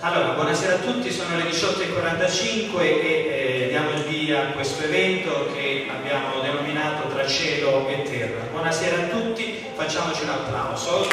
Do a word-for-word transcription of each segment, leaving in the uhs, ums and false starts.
Allora, buonasera a tutti, sono le diciotto e quarantacinque e eh, diamo il via a questo evento che abbiamo denominato Tra cielo e terra. Buonasera a tutti, facciamoci un applauso.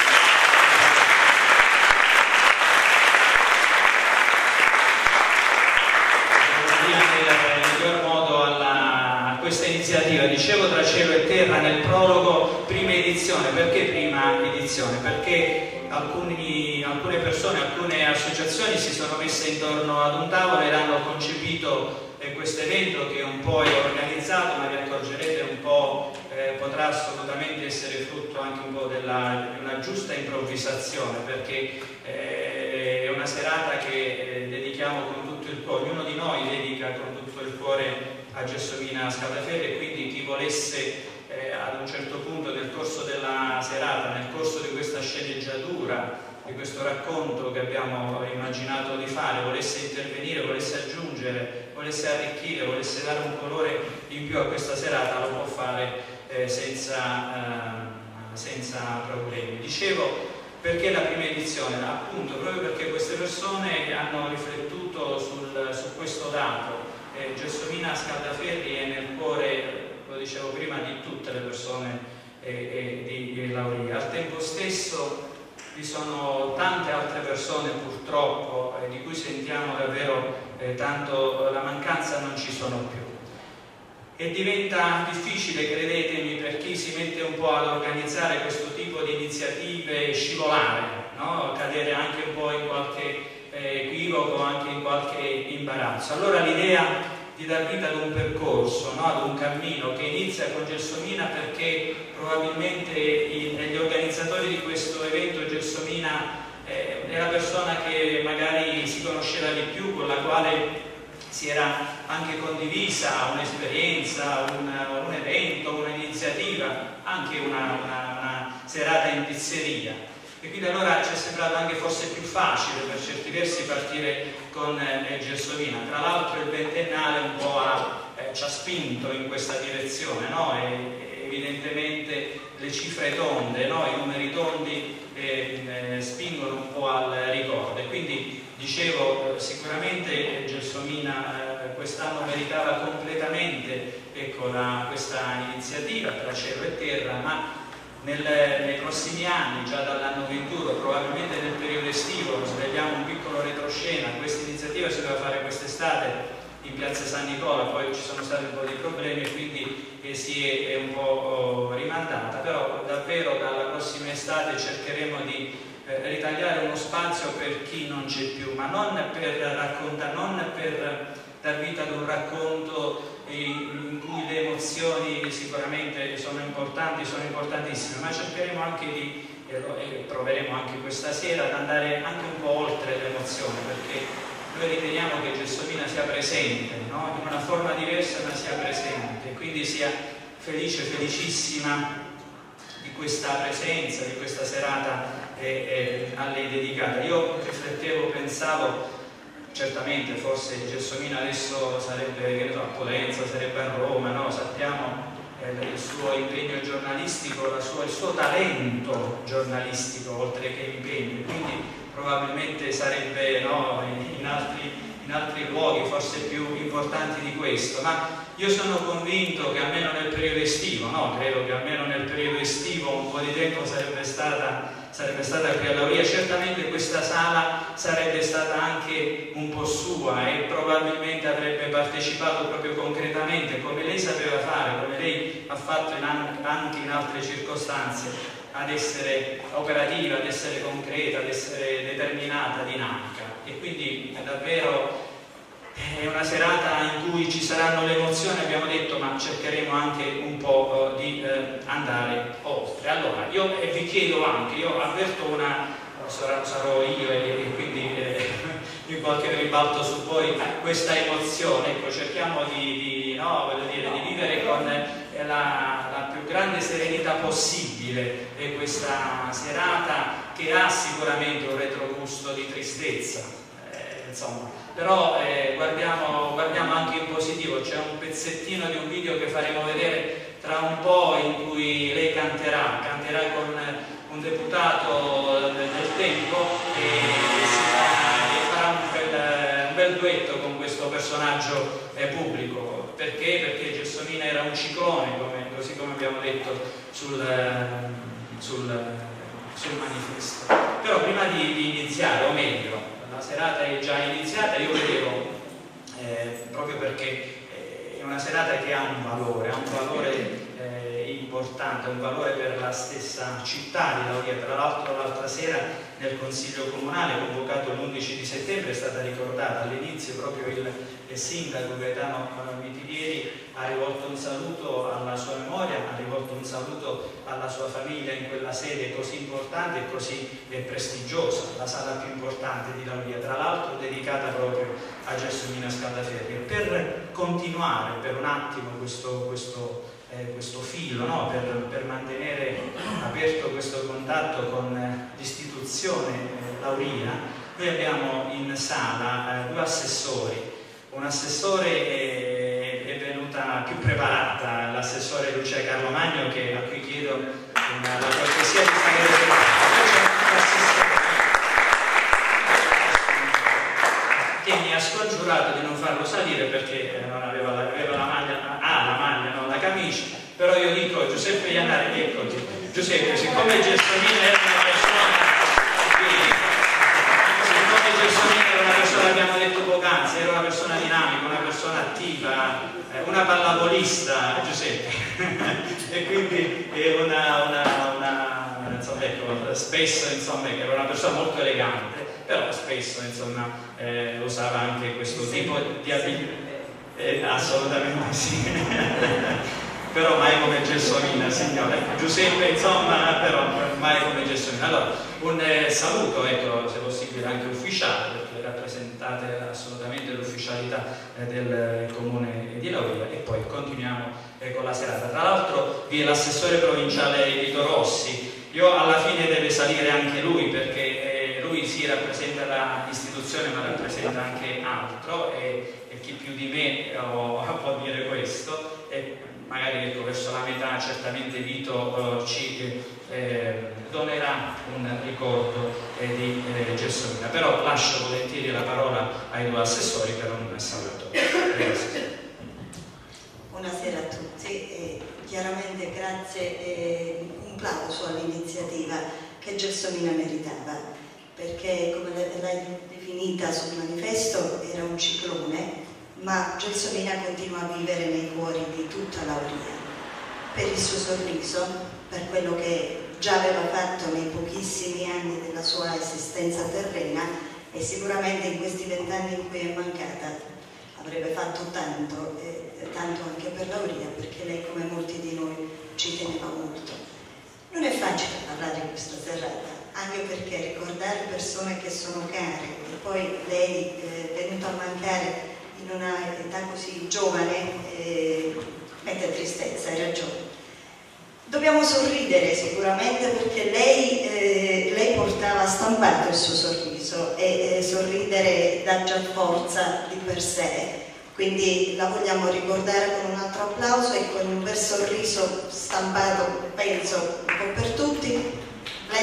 Questa iniziativa, dicevo Tra cielo e terra nel prologo, prima edizione. Perché prima edizione? Perché alcuni, alcune persone, alcune associazioni si sono messe intorno ad un tavolo ed hanno concepito eh, questo evento che un po' è organizzato, ma vi accorgerete un po' eh, potrà assolutamente essere frutto anche un po' della, di una giusta improvvisazione, perché eh, è una serata che eh, dedichiamo con tutto il cuore, ognuno di noi dedica con tutto il cuore a Gelsomina Scaldaferri, e quindi chi volesse eh, ad un certo punto nel corso della serata, nel corso di questa sceneggiatura, di questo racconto che abbiamo immaginato di fare, volesse intervenire, volesse aggiungere, volesse arricchire, volesse dare un colore in più a questa serata, lo può fare eh, senza, eh, senza problemi. Dicevo, perché la prima edizione? Appunto proprio perché queste persone hanno riflettuto sul, su questo dato. Eh, Gelsomina Scaldaferri è nel cuore, lo dicevo prima, di tutte le persone eh, eh, di, di Lauria. Al tempo stesso vi sono tante altre persone purtroppo eh, di cui sentiamo davvero eh, tanto la mancanza, non ci sono più. E diventa difficile, credetemi, per chi si mette un po' ad organizzare questo tipo di iniziative, scivolare, no? Cadere anche un po' in qualche equivoco, anche in qualche imbarazzo. Allora l'idea di dar vita ad un percorso, no? Ad un cammino che inizia con Gelsomina, perché probabilmente i, gli organizzatori di questo evento Gelsomina eh, è la persona che magari si conosceva di più, con la quale si era anche condivisa un'esperienza, un, un evento, un'iniziativa, anche una, una, una serata in pizzeria. E quindi allora ci è sembrato anche forse più facile per certi versi partire con eh, Gelsomina. Tra l'altro il ventennale un po' ha, eh, ci ha spinto in questa direzione, no? E, evidentemente le cifre tonde, no? I numeri tondi eh, eh, spingono un po' al ricordo. E quindi dicevo, sicuramente Gelsomina eh, quest'anno meritava completamente, ecco, la, questa iniziativa Tra cielo e terra, ma Nel, nei prossimi anni, già dall'anno ventuno, probabilmente nel periodo estivo, svegliamo un piccolo retroscena. Questa iniziativa si doveva fare quest'estate in piazza San Nicola, poi ci sono stati un po' di problemi e quindi eh, si è, è un po' oh, rimandata, però davvero dalla prossima estate cercheremo di eh, ritagliare uno spazio per chi non c'è più, ma non per raccontare, non per dar vita ad un racconto in cui le emozioni sicuramente sono importanti, sono importantissime, ma cercheremo anche di, e proveremo anche questa sera, ad andare anche un po' oltre l'emozione, perché noi riteniamo che Gelsomina sia presente, no? In una forma diversa, ma sia presente, quindi sia felice, felicissima di questa presenza, di questa serata eh, eh, a lei dedicata. Io riflettevo, pensavo, certamente forse Gelsomina adesso sarebbe, che ne so, a Potenza, sarebbe a Roma, no? Sappiamo eh, il suo impegno giornalistico, la sua, il suo talento giornalistico oltre che impegno, quindi probabilmente sarebbe, no, in, altri, in altri luoghi forse più importanti di questo, ma io sono convinto che almeno nel periodo estivo, no? Credo che almeno nel periodo estivo un po' di tempo sarebbe stata sarebbe stata qui a Lauria. Certamente questa sala sarebbe stata anche un po' sua e probabilmente avrebbe partecipato proprio concretamente, come lei sapeva fare, come lei ha fatto in anche in altre circostanze, ad essere operativa, ad essere concreta, ad essere determinata, dinamica. E quindi è davvero è una serata in cui ci saranno le emozioni, abbiamo detto, ma cercheremo anche un po' uh, di uh, andare oltre. Allora, io eh, vi chiedo anche, io avverto una, sarò, sarò io e, e quindi eh, in qualche ribalto su voi questa emozione, ecco, cerchiamo di, di, no, voglio dire, di vivere con eh, la, la più grande serenità possibile eh, questa serata, che ha sicuramente un retrogusto di tristezza, eh, insomma. Però eh, guardiamo, guardiamo anche in positivo, c'è un pezzettino di un video che faremo vedere tra un po' in cui lei canterà, canterà con un deputato del tempo e si farà duetto con questo personaggio eh, pubblico. Perché? Perché Gelsomina era un ciclone, come, così come abbiamo detto sul, sul, sul manifesto. Però prima di, di iniziare, o meglio, la serata è già iniziata, io vedevo, eh, proprio perché è una serata che ha un valore, ha un valore eh, importante, un valore per la stessa città di Lauria. Tra l'altro l'altra sera nel Consiglio Comunale, convocato l'undici di settembre, è stata ricordata all'inizio proprio il, il sindaco Gaetano Mitilieri ha rivolto un saluto alla sua memoria, ha rivolto un saluto alla sua famiglia in quella sede così importante e così eh, prestigiosa, la sala più importante di Lauria, tra l'altro dedicata proprio a Gelsomina Scaldaferri. E per continuare per un attimo questo, questo, eh, questo filo, no? per, per mantenere aperto questo contatto con eh, l'istituzione eh, Lauria, noi abbiamo in sala eh, due assessori. Un assessore è, è venuta più preparata, l'assessore Lucia Carlo Magno, che, a cui chiedo una, la cortesia di stare che mi ha scongiurato di non farlo salire perché non aveva la, aveva la maglia, ah, la maglia, non la camicia. Però io dico, Giuseppe Iannari, eccoti, Giuseppe, siccome Gelsomina era una persona, siccome Gelsomina era una persona, abbiamo detto poc'anzi, era una persona dinamica, una persona attiva, una pallavolista, Giuseppe, e quindi è una, una, una insomma, ecco, spesso insomma, era una persona molto elegante, però spesso insomma eh, usava anche questo tipo di abilità, eh, assolutamente sì. Però mai come Gelsomina, signore. Giuseppe, insomma, però mai come Gelsomina. Allora, un eh, saluto, ecco, se possibile anche ufficiale, perché rappresentate assolutamente l'ufficialità eh, del comune di Lauria, e poi continuiamo eh, con la serata. Tra l'altro vi è l'assessore provinciale Vito Rossi. Io alla fine deve salire anche lui, perché eh, lui si rappresenta l'istituzione, ma rappresenta anche altro, e, e chi più di me oh, può dire questo. E, magari ecco, verso la metà certamente Vito eh, ci eh, donerà un ricordo eh, di eh, Gelsomina, però lascio volentieri la parola ai due assessori per un saluto. Grazie. Buonasera a tutti, e chiaramente grazie e un plauso all'iniziativa che Gelsomina meritava, perché come l'hai definita sul manifesto era un ciclone, ma Gelsomina continua a vivere nei cuori di tutta Lauria, per il suo sorriso, per quello che già aveva fatto nei pochissimi anni della sua esistenza terrena, e sicuramente in questi vent'anni in cui è mancata avrebbe fatto tanto, eh, tanto anche per Lauria, perché lei, come molti di noi, ci teneva molto. Non è facile parlare di questa serata, anche perché ricordare persone che sono care, e poi lei eh, è venuta a mancare in una età così giovane, eh, mette tristezza, hai ragione. Dobbiamo sorridere sicuramente, perché lei, eh, lei portava stampato il suo sorriso, e eh, sorridere dà già forza di per sé, quindi la vogliamo ricordare con un altro applauso e con un bel sorriso stampato, penso, un po' per tutti. Lei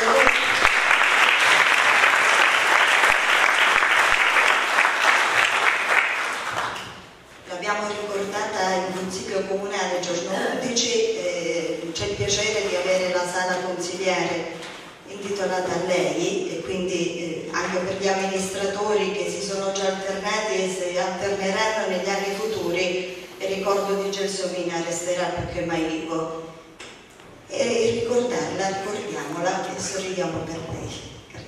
l'abbiamo ricordata in Consiglio Comunale il giorno undici, eh, c'è il piacere di avere la sala consigliare intitolata a lei, e quindi eh, anche per gli amministratori che si sono già alternati e si alterneranno negli anni futuri, il ricordo di Gelsomina resterà più che mai vivo. E ricordarla, ricordiamola e sorridiamo per lei.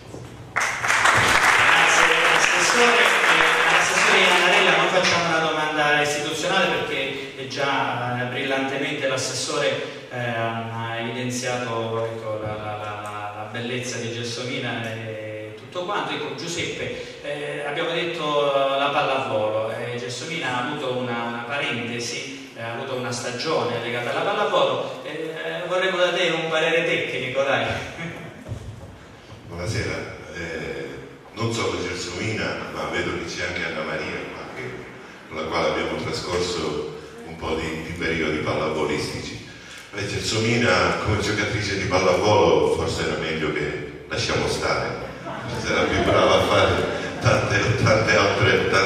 Assessore Iannarella, non facciamo una domanda istituzionale perché è già eh, brillantemente l'assessore eh, ha evidenziato ecco, la, la, la, la bellezza di Gelsomina e tutto quanto. Ecco, Giuseppe, eh, abbiamo detto la pallavolo, eh, Gelsomina ha avuto una, una parentesi, eh, ha avuto una stagione legata alla pallavolo, eh, eh, vorremmo da te un parere tecnico, dai. Buonasera. Eh, non solo Gelsomina, ma vedo che c'è anche Anna Maria, con la quale abbiamo trascorso un po' di, di periodi pallavolistici. Beh, Gelsomina come giocatrice di pallavolo forse era meglio che lasciamo stare, sarà più brava a fare tante, tante altre,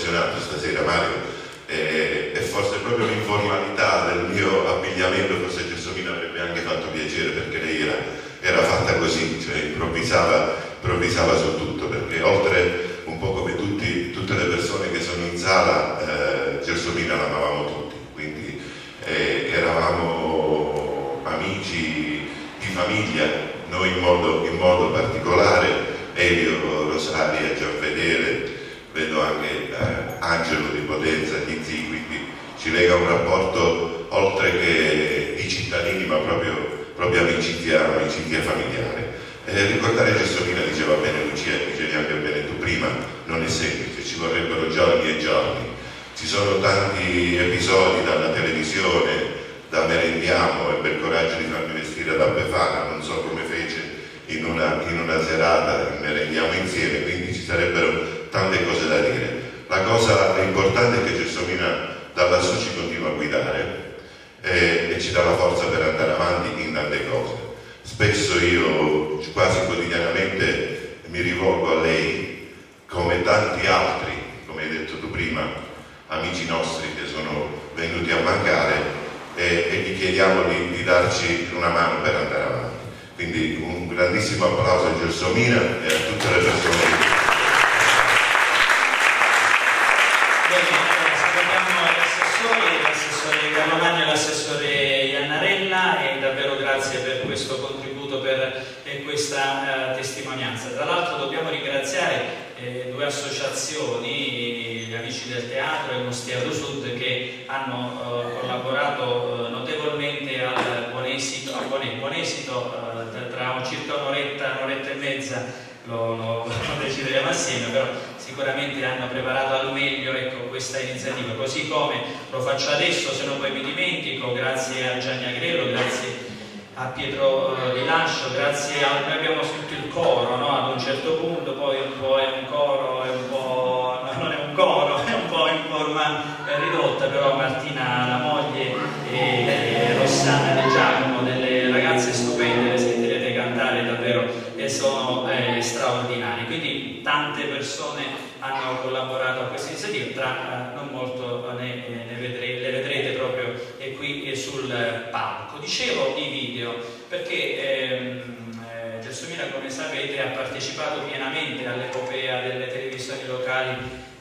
emozionato stasera, Mario, e, e forse proprio l'informalità del mio abbigliamento, forse Gelsomina avrebbe anche fatto piacere, perché lei era, era fatta così, cioè improvvisava, improvvisava su tutto, perché oltre un po' come tutti, tutte le persone che sono in sala, eh, Gelsomina l'amavamo tutti, quindi eh, eravamo amici di famiglia, noi in modo, in modo particolare, Elio, Rosaria, Gianfedele, vedo anche eh, Angelo di Potenza, di zii, quindi ci lega un rapporto oltre che di cittadini, ma proprio, proprio amicizia, amicizia familiare. Eh, ricordare Gelsomina, diceva bene Lucia, dicevi anche bene tu prima, non è semplice, ci vorrebbero giorni e giorni. Ci sono tanti episodi dalla televisione, da Merendiamo, ebbe il coraggio di farmi vestire da Befana, non so come fece in una, in una serata, Merendiamo insieme, quindi ci sarebbero tante cose da dire. La cosa importante è che Gelsomina da lassù ci continua a guidare e, e ci dà la forza per andare avanti in tante cose. Spesso io quasi quotidianamente mi rivolgo a lei, come tanti altri, come hai detto tu prima, amici nostri che sono venuti a mancare, e, e gli chiediamo di, di darci una mano per andare avanti. Quindi un grandissimo applauso a Gelsomina e a tutte le persone che... L'assessore Carlo Magno e l'assessore Iannarella, e davvero grazie per questo contributo per, e questa uh, testimonianza. Tra l'altro dobbiamo ringraziare eh, due associazioni, gli Amici del Teatro e il Mostiero Sud, che hanno uh, collaborato uh, notevolmente al buon esito, al buon, buon esito uh, tra circa un'oretta, un'oretta e mezza. Lo, lo, lo decideremo assieme, però sicuramente hanno preparato al meglio, ecco, questa iniziativa, così come lo faccio adesso, se non poi mi dimentico, grazie a Gianni Agrello, grazie a Pietro eh, Rilascio, grazie a... noi abbiamo scritto il coro, no? Ad un certo punto, poi un po' è un coro, è un po'... no, non è un coro, è un po' in forma eh, ridotta, però Martina, la moglie, e, e Rossana De Giacomo, delle ragazze stupende, le sentirete cantare davvero, e sono eh, straordinari. Quindi tante persone hanno collaborato a questa iniziativa, tra eh, non molto ne, ne vedrete, le vedrete proprio eh, qui eh, sul palco. Dicevo i video perché ehm, eh, Gelsomina, come sapete, ha partecipato pienamente all'epopea delle televisioni locali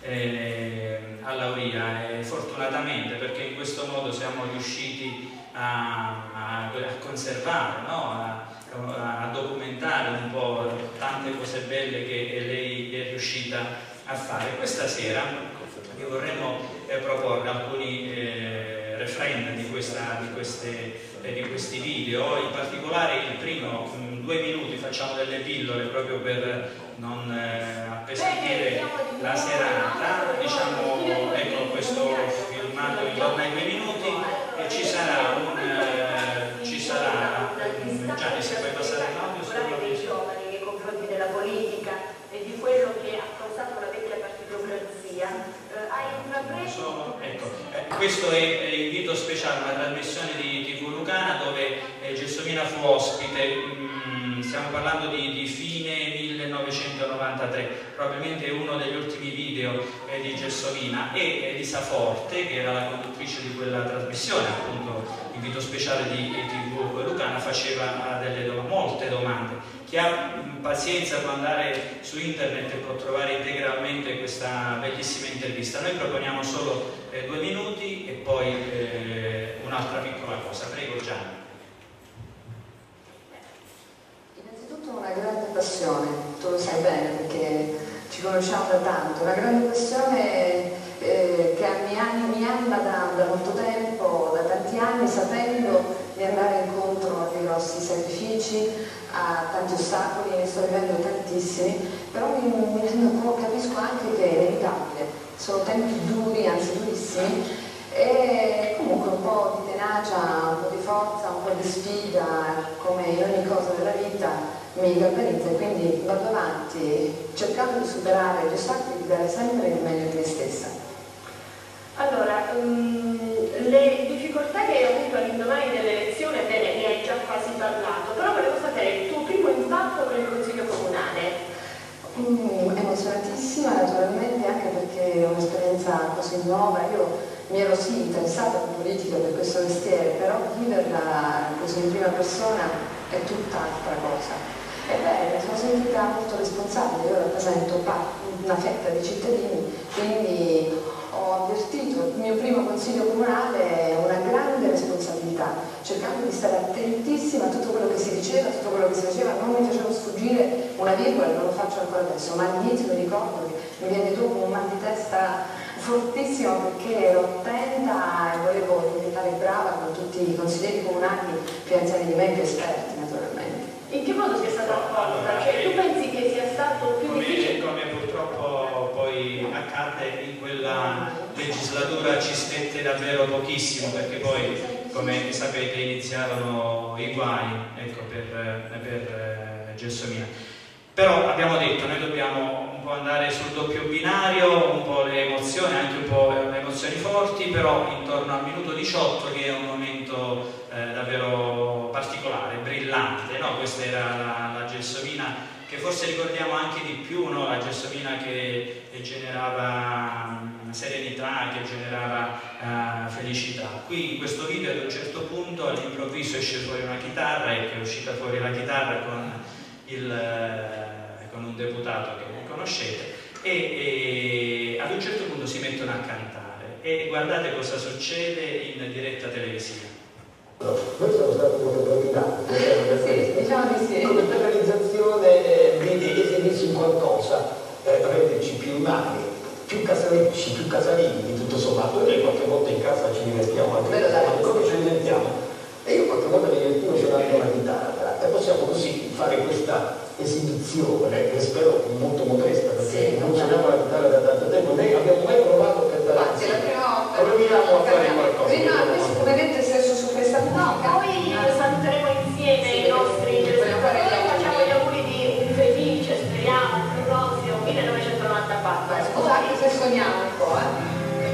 eh, a Lauria, e fortunatamente, perché in questo modo siamo riusciti a, a, a conservare, no? a, a documentare un po' tante cose belle che lei è riuscita a fare. Questa sera vi vorremmo eh, proporre alcuni eh, refrain di, questa, di, queste, eh, di questi video, in particolare il primo, mh, due minuti, facciamo delle pillole proprio per non eh, appesantire la serata, diciamo, ecco, questo filmato intorno ai due minuti, e ci sarà un... Eh, ci sarà Gianni, se puoi passare in audio, solo dei giovani nei confronti della politica e di quello che ha causato la vecchia partitocrazia, eh, hai intrapreso... Ecco, eh, questo è, è invito speciale, una trasmissione di tivù Lucana dove eh, Gelsomina fu ospite, mh, stiamo parlando di, di fine millenovecentonovantatré, probabilmente uno degli ultimi video eh, di Gelsomina, e Elisa Forte, che era la conduttrice di quella trasmissione, appunto invito speciale di tivù Lucana, faceva delle do molte domande. Chi ha pazienza può andare su internet e può trovare integralmente questa bellissima intervista. Noi proponiamo solo eh, due minuti e poi eh, un'altra piccola cosa. Prego Gianni. Innanzitutto una grande passione, tu lo sai bene perché ci conosciamo da tanto, una grande passione eh, che mi anima, mi anima da, da molto tempo, da tanti anni, sapendo di andare incontro a dei grossi sacrifici, a tanti ostacoli, ne sto vivendo tantissimi, però mi, mi rendo conto, capisco anche che è inevitabile, sono tempi duri, anzi durissimi, e comunque un po' di tenacia, un po' di forza, un po' di sfida, come in ogni cosa della vita, mi galvanizza, e quindi vado avanti cercando di superare gli ostacoli e di dare sempre il meglio di me stessa. Allora, um, le difficoltà che hai avuto all'indomani dell'elezione, bene, ne hai già quasi parlato, però volevo sapere il tuo primo impatto con il Consiglio Comunale. Mm, emozionatissima naturalmente, anche perché è un'esperienza così nuova. Io mi ero sì interessata alla politica per questo mestiere, però viverla così in prima persona è tutt'altra cosa. Ebbene, mi sono sentita molto responsabile, io rappresento una fetta di cittadini, quindi ho avvertito il mio primo consiglio comunale una grande responsabilità, cercando di stare attentissima a tutto quello che si diceva, a tutto quello che si faceva, non mi facevo sfuggire una virgola, non lo faccio ancora adesso, ma all'inizio mi ricordo che mi viene dopo un mal di testa fortissimo perché ero attenta e volevo diventare brava con tutti i consiglieri comunali più anziani di me e più esperti naturalmente. In che modo sia stata accolta? Cioè, tu pensi che sia stato più come, difficile? come purtroppo poi accadde in quella legislatura, ci stette davvero pochissimo, perché poi, come sapete, iniziarono i guai, ecco, per, per Gelsomina. Però abbiamo detto, noi dobbiamo un po' andare sul doppio binario, un po' le emozioni, anche un po' le emozioni forti, però intorno al minuto diciotto, che è un momento eh, davvero particolare, brillante, no? Questa era la, la Gelsomina che forse ricordiamo anche di più, no? La Gelsomina che, che generava serenità, che generava uh, felicità. Qui in questo video ad un certo punto all'improvviso esce fuori una chitarra, e che è uscita fuori la chitarra con Il, con un deputato che voi conoscete, e, e ad un certo punto si mettono a cantare, e guardate cosa succede in diretta televisiva. No, noi siamo stati come proprietari, sì, diciamo di sì. come per realizzazione di esibirsi in qualcosa, eh, renderci più umani, più casalecci, più casalini di tutto sommato, e qualche volta in casa ci divertiamo anche, ma come ci divertiamo? E io qualche volta mi divertivo suonando la chitarra, e possiamo così fare questa esibizione, che spero molto modesta, perché sì, non suoniamo la chitarra da tanto tempo, né abbiamo mai provato per dare. Sì, la prima volta. Proviamo a fare qualcosa. Sì, no, questo come vedete stesso su questa No, poi saluteremo insieme sì, i nostri telespettatori, facciamo gli auguri di un felice, speriamo, un roseo millenovecentonovantaquattro. Scusate se sogniamo un po', eh.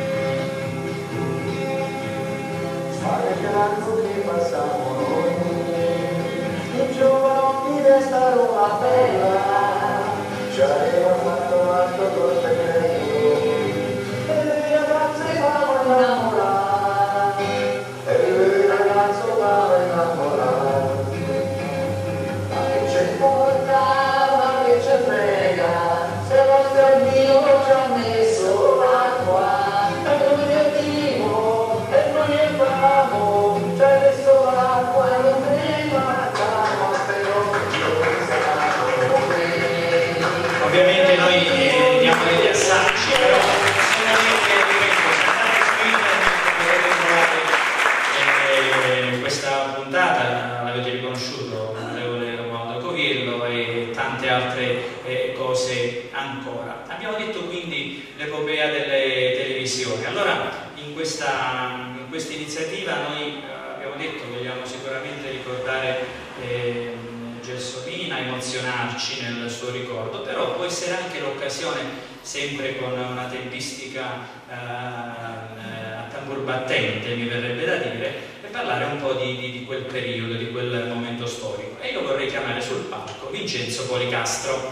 Fare l'anno che passiamo noi, i giovani resta Roma bella, ci aveva fatto alto col decreto, e le ragazze vanno innamorate, e il ragazzo va innamorare, ma che ce importa, ma che ce frega, se il nostro Dio ci ha messo l'acqua, e noi è vivo, e noi è bravo, ci ha messo l'acqua e non prima l'acqua, però Dio sarà con me. Ovviamente noi eh, diamo degli assaggi, però sicuramente ripeto, se andate su internet potete trovare eh, questa puntata, l'avete riconosciuto, onorevole Romualdo Coviello, e tante altre eh, cose ancora. Abbiamo detto quindi l'epopea delle televisioni. Allora in questa, in questa iniziativa noi eh, abbiamo detto vogliamo sicuramente ricordare eh, Gelsomina, emozionarci nel suo ricordo, però può essere anche l'occasione, sempre con una tempistica eh, a tambur battente, mi verrebbe da dire, per parlare un po' di, di, di quel periodo, di quel momento storico. E io vorrei chiamare sul palco Vincenzo Policastro.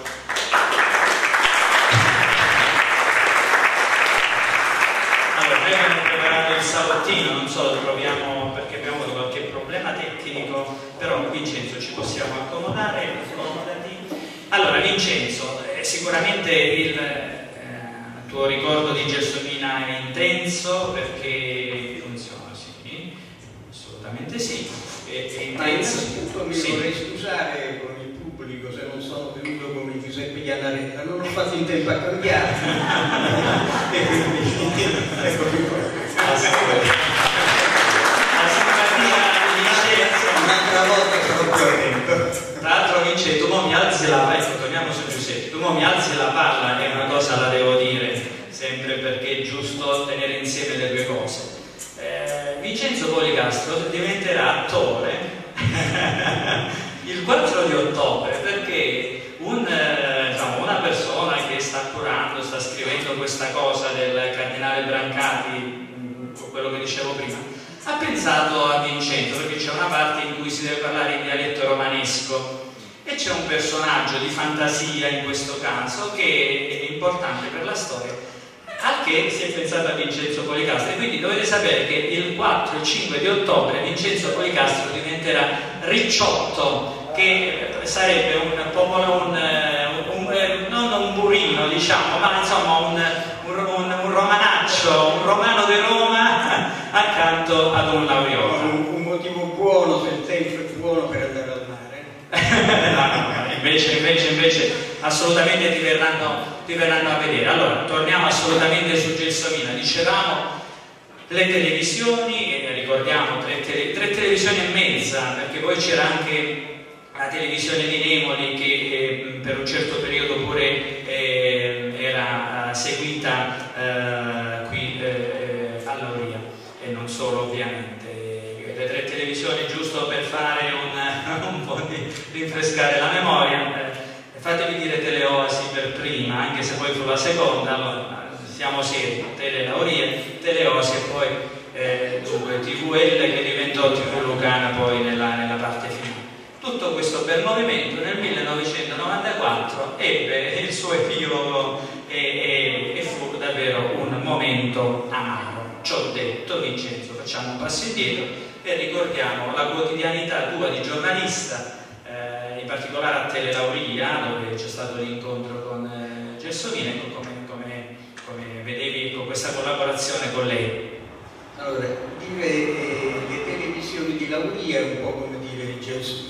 Allora, noi abbiamo preparato il salottino, non so, lo proviamo perché abbiamo avuto qualche problema tecnico, però Vincenzo ci possiamo accomodare, accomodati. Allora Vincenzo, eh, sicuramente il eh, tuo ricordo di Gelsomina è intenso, perché funziona, sì, assolutamente sì, è, è intenso. Ma innanzitutto mi sì. vorrei scusare con il pubblico se non sono venuto come Giuseppe Giannaretta, non ho fatto in tempo a cambiare. E quindi eccomi qua. Un'altra volta sono più attento. Tra l'altro Vince, tu mo mi alzi la palla, ecco, torniamo su Giuseppe, tu mo mi alzi la palla, è una cosa la devo dire, sempre perché è giusto tenere insieme le due cose. Eh, Vincenzo Policastro diventerà attore il quattro di ottobre, perché un, eh, diciamo, una persona che sta curando, sta scrivendo questa cosa del cardinale Brancati, mh, quello che dicevo prima, ha pensato a Vincenzo, perché c'è una parte in cui si deve parlare in dialetto romanesco e c'è un personaggio di fantasia in questo caso che è importante per la storia. Al che si è pensato a Vincenzo Policastro, e quindi dovete sapere che il quattro e cinque di ottobre Vincenzo Policastro diventerà Ricciotto, che sarebbe un popolo, un, un, un, non un burino, diciamo, ma insomma un, un, un, un romanaccio, un romano di Roma accanto ad un Lauriola. Un, un motivo buono, se il tempo è buono, per andare al mare. no, no, invece, invece, invece assolutamente ti verranno, ti verranno a vedere. Allora, torniamo assolutamente su Gelsomina. Dicevamo le televisioni, e ricordiamo tre, tele, tre televisioni e mezza, perché poi c'era anche la televisione di Nemoli che eh, per un certo periodo pure eh, era eh, seguita eh, qui eh, a Lauria, e non solo ovviamente. Le tre televisioni, giusto per fare un, un po' di rinfrescare la memoria, eh, fatemi dire Teleoasi per prima, anche se poi fu la seconda, allora siamo seri, Tele Lauria, Teleoasi e poi eh, dunque T V L che diventò T V Lucana poi nella, nella parte finale. Tutto questo bel movimento nel millenovecentonovantaquattro ebbe il suo epilogo e, e, e fu davvero un momento amaro. Ciò detto, Vincenzo, facciamo un passo indietro e ricordiamo la quotidianità tua di giornalista, eh, in particolare a Tele Lauria, dove c'è stato l'incontro con eh, Gelsomina. Ecco come, come, come vedevi con questa collaborazione con lei. Allora, dire eh, le televisioni di Lauria è un po' come dire Gelsomina.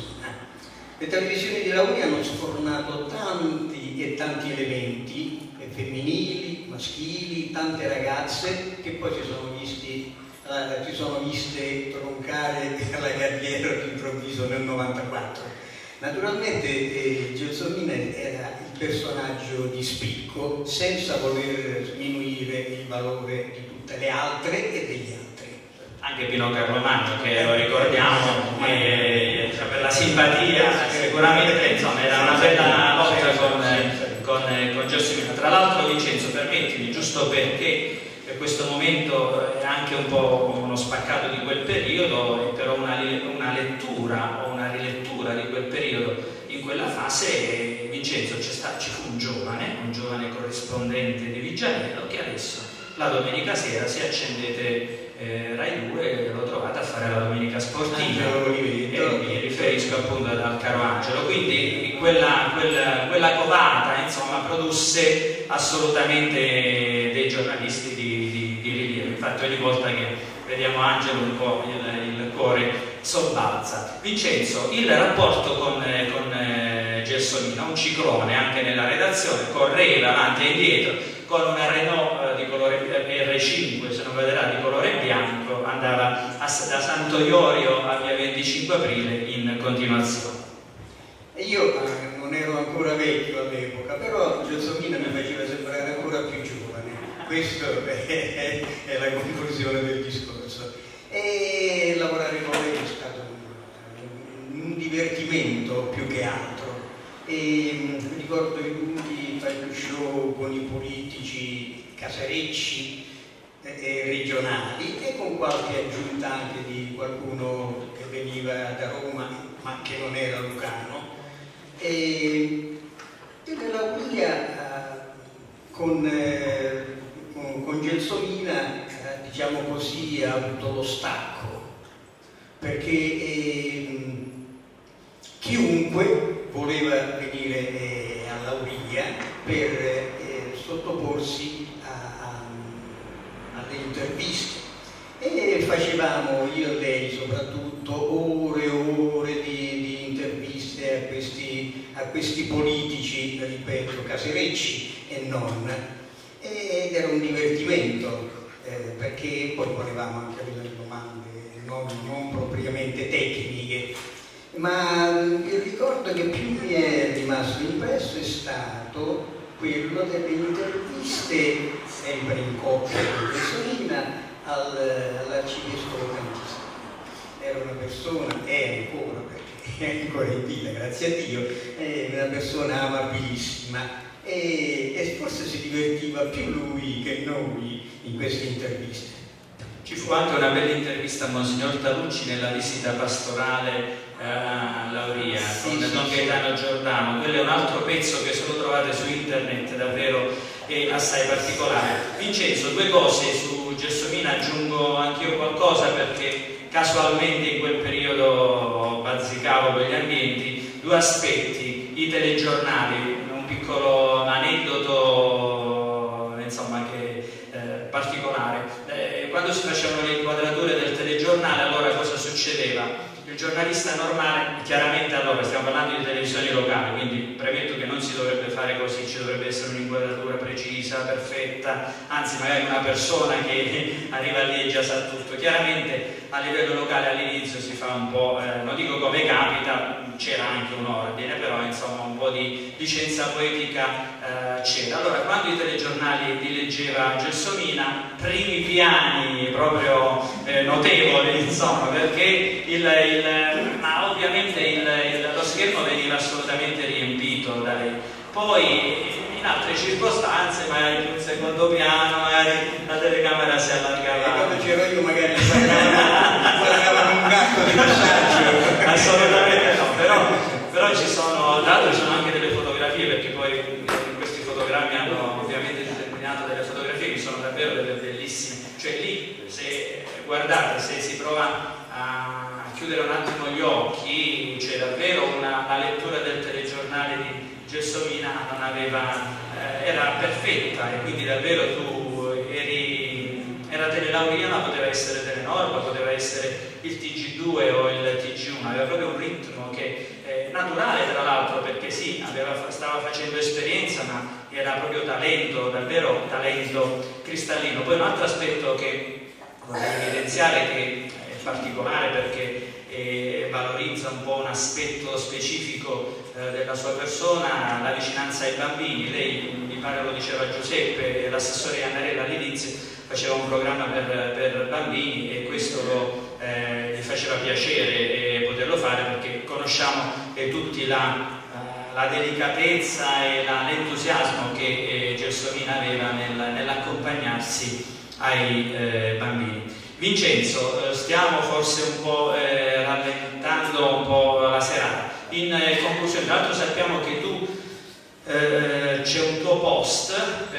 Le televisioni di Lauria hanno sfornato tanti e tanti elementi eh, femminili, maschili, tante ragazze che poi si sono visti eh, si sono viste troncare la carriera all'improvviso nel novantaquattro. Naturalmente eh, Gelsomina era il personaggio di spicco, senza voler sminuire il valore di tutte le altre e degli altri. Anche Pino Carlomagno, che lo ricordiamo, eh, cioè per la simpatia sicuramente, insomma, era una bella lotta con, con, con Gelsomina. Tra l'altro, Vincenzo, permettimi, giusto perché per questo momento è anche un po' uno spaccato di quel periodo, però una, una lettura o una rilettura di quel periodo in quella fase. Vincenzo, ci fu un giovane, un giovane corrispondente di Vigianello, che adesso la domenica sera, se accendete eh, Rai due, l'ho trovata a fare la domenica sportiva, e mi riferisco appunto al caro Angelo. Quindi quella, quella, quella covata, insomma, produsse assolutamente dei giornalisti di, di, di rilievo. Infatti ogni volta che vediamo Angelo un po' il, il cuore sobbalza. Vincenzo, il rapporto con, con eh, Gelsomina, un ciclone anche nella redazione, correva avanti e indietro con una Renault eh, di colore R cinque, se non vedrà, di colore bianco, andava a, da Santo Iorio a via venticinque aprile in continuazione. E io eh, non ero ancora vecchio all'epoca, però Gelsomina mi faceva sembrare ancora più giovane. Questa è, è la conclusione del discorso. E lavorare con lei è stato un, un divertimento più che altro. E ricordo i lunghi talk show con i politici casarecci e eh, regionali, e con qualche aggiunta anche di qualcuno che veniva da Roma ma che non era lucano. E nella Lauria eh, con, eh, con, con Gelsomina eh, diciamo così ha avuto lo stacco, perché eh, chiunque voleva venire eh, a Lauria per eh, sottoporsi a, a, alle interviste, e facevamo, io e lei soprattutto, ore e ore di, di interviste a questi, a questi politici, ripeto, caserecci e non, ed era un divertimento, eh, perché poi volevamo anche avere domande non, non propriamente tecniche. Ma il ricordo che più mi è rimasto impresso è stato quello delle interviste, sempre in coppia con Gelsomina, al, all'arcivescovo Cantista. Era una persona, è ancora, perché è ancora in vita, grazie a Dio, è una persona amabilissima, e, e forse si divertiva più lui che noi in queste interviste. Ci fu anche una bella intervista a Monsignor Talucci nella visita pastorale a Lauria, sì, con sì, Don Gaetano Giordano. Quello è un altro pezzo che se lo trovate su internet, davvero è assai particolare. Vincenzo, due cose su Gelsomina, aggiungo anch'io qualcosa perché casualmente in quel periodo bazzicavo quegli ambienti. Due aspetti: i telegiornali, un piccolo aneddoto insomma che eh, particolare. Eh, quando si facevano le inquadrature del telegiornale, allora cosa succedeva? Il giornalista normale, chiaramente allora stiamo parlando di televisioni locali, quindi premetto che non si dovrebbe fare così, ci dovrebbe essere un'inquadratura precisa, perfetta, anzi magari una persona che arriva lì e già sa tutto. Chiaramente a livello locale all'inizio si fa un po', eh, non dico come capita, c'era anche un ordine, però insomma un po' di licenza poetica eh, c'era. Allora quando i telegiornali li leggeva Gelsomina, primi piani proprio eh, notevoli, insomma, perché il, il, ma ovviamente il, il, lo schermo veniva assolutamente riempito da lei. Poi in altre circostanze, magari in un secondo piano, magari la telecamera si allargava. E quando c'ero io magari guardavano un gatto di passaggio. Assolutamente no, però, però ci sono, tra l'altro ci sono anche delle fotografie, perché poi questi fotogrammi hanno ovviamente determinato delle fotografie che sono davvero delle bellissime. Cioè lì, se guardate, se si prova a chiudere un attimo gli occhi, c'è davvero una, la lettura del telegiornale di Gelsomina non aveva, eh, era perfetta, e quindi davvero tu eri, era Telelauria, ma poteva essere Telenorma, poteva essere il T G due o il T G uno, aveva proprio un ritmo che è naturale, tra l'altro, perché sì, aveva, stava facendo esperienza, ma era proprio talento, davvero talento cristallino. Poi un altro aspetto che vorrei evidenziare, che è particolare perché eh, valorizza un po' un aspetto specifico eh, della sua persona, la vicinanza ai bambini. Lei, mi pare lo diceva Giuseppe, l'assessore Iannarella all'inizio faceva un programma per, per bambini, e questo lo, eh, gli faceva piacere eh, poterlo fare, perché conosciamo eh, tutti la, eh, la delicatezza e l'entusiasmo che eh, Gelsomina aveva nel, nell'accompagnarsi ai eh, bambini. Vincenzo, eh, stiamo forse un po' eh, rallentando un po' la serata. In eh, conclusione, tra l'altro sappiamo che tu eh, c'è un tuo post,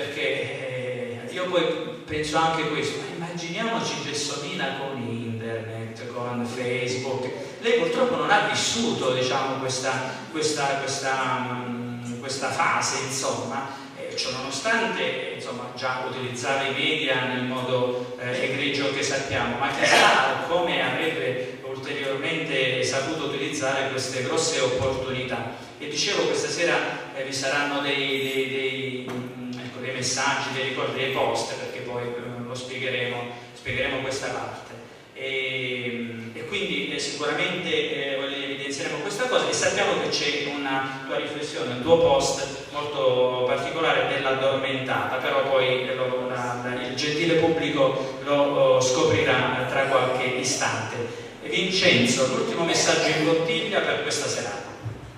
perché eh, io poi penso anche questo, ma immaginiamoci Gelsomina con internet, con Facebook. Lei purtroppo non ha vissuto, diciamo, questa, questa, questa, mh, questa fase, insomma. Ciò nonostante, insomma, già utilizzava i media nel modo eh, egregio che sappiamo, ma chissà come avrebbe ulteriormente saputo utilizzare queste grosse opportunità. E dicevo, questa sera eh, vi saranno dei, dei, dei, mh, ecco, dei messaggi, dei ricordi, dei post, perché poi eh, lo spiegheremo, spiegheremo questa parte. E, e quindi eh, sicuramente eh, evidenzieremo questa cosa, e sappiamo che c'è una tua riflessione, un tuo post molto particolare dell'addormentata, però poi lo, la, il gentile pubblico lo oh, scoprirà tra qualche istante. E Vincenzo, l'ultimo messaggio in bottiglia per questa serata,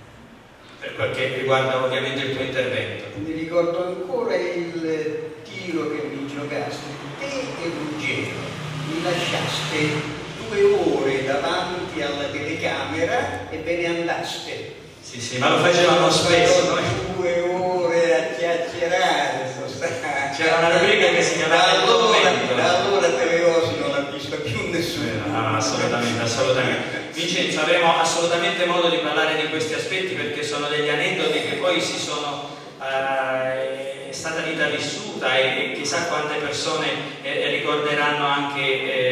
per quel che riguarda ovviamente il tuo intervento. Mi ricordo ancora il tiro che mi giocaste, te e Ruggero. Mi lasciaste due ore davanti alla telecamera e ve ne andaste. Sì, sì, ma lo facevano spesso. Noi. Due ore a chiacchierare. C'era una rubrica che si chiamava Il Commento. Da allora Teleosi non l'ha vista più nessuno. No, assolutamente, assolutamente. Vincenzo, avremo assolutamente modo di parlare di questi aspetti, perché sono degli aneddoti che poi si sono... Eh, è stata vita vissuta, e, e chissà quante persone eh, ricorderanno anche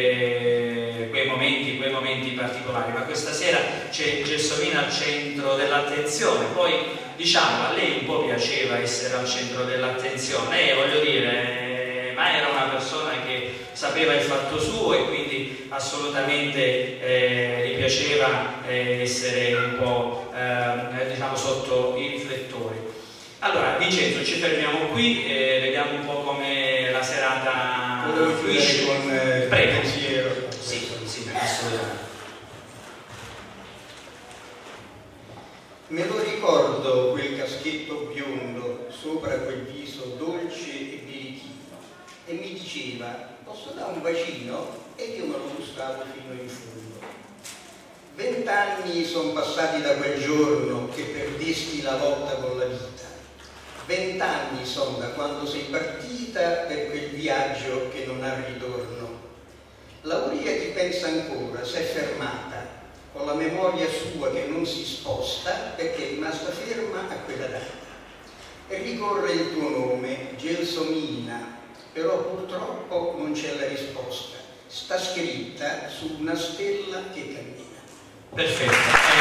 eh, quei momenti, quei momenti particolari. Ma questa sera c'è Gelsomina al centro dell'attenzione. Poi, diciamo, a lei un po' piaceva essere al centro dell'attenzione, e voglio dire, eh, ma era una persona che sapeva il fatto suo, e quindi assolutamente eh, gli piaceva eh, essere un po' eh, diciamo sotto i riflettori. Allora, Vincenzo, ci fermiamo qui e vediamo un po' come la serata fluisce. Con eh, Prego. pensiero. Sì, sì, assolutamente. Me lo ricordo quel caschetto biondo sopra quel viso dolce e birichino, e mi diceva: posso dare un bacino? e io me lo gustavo fino in fondo. Vent'anni sono passati da quel giorno che perdesti la lotta con la vita. Vent'anni sono da quando sei partita per quel viaggio che non ha ritorno. Lauria ti pensa ancora, si è fermata, con la memoria sua che non si sposta perché è rimasta ferma a quella data. E ricorre il tuo nome, Gelsomina, però purtroppo non c'è la risposta. Sta scritta su una stella che cammina. Perfetto.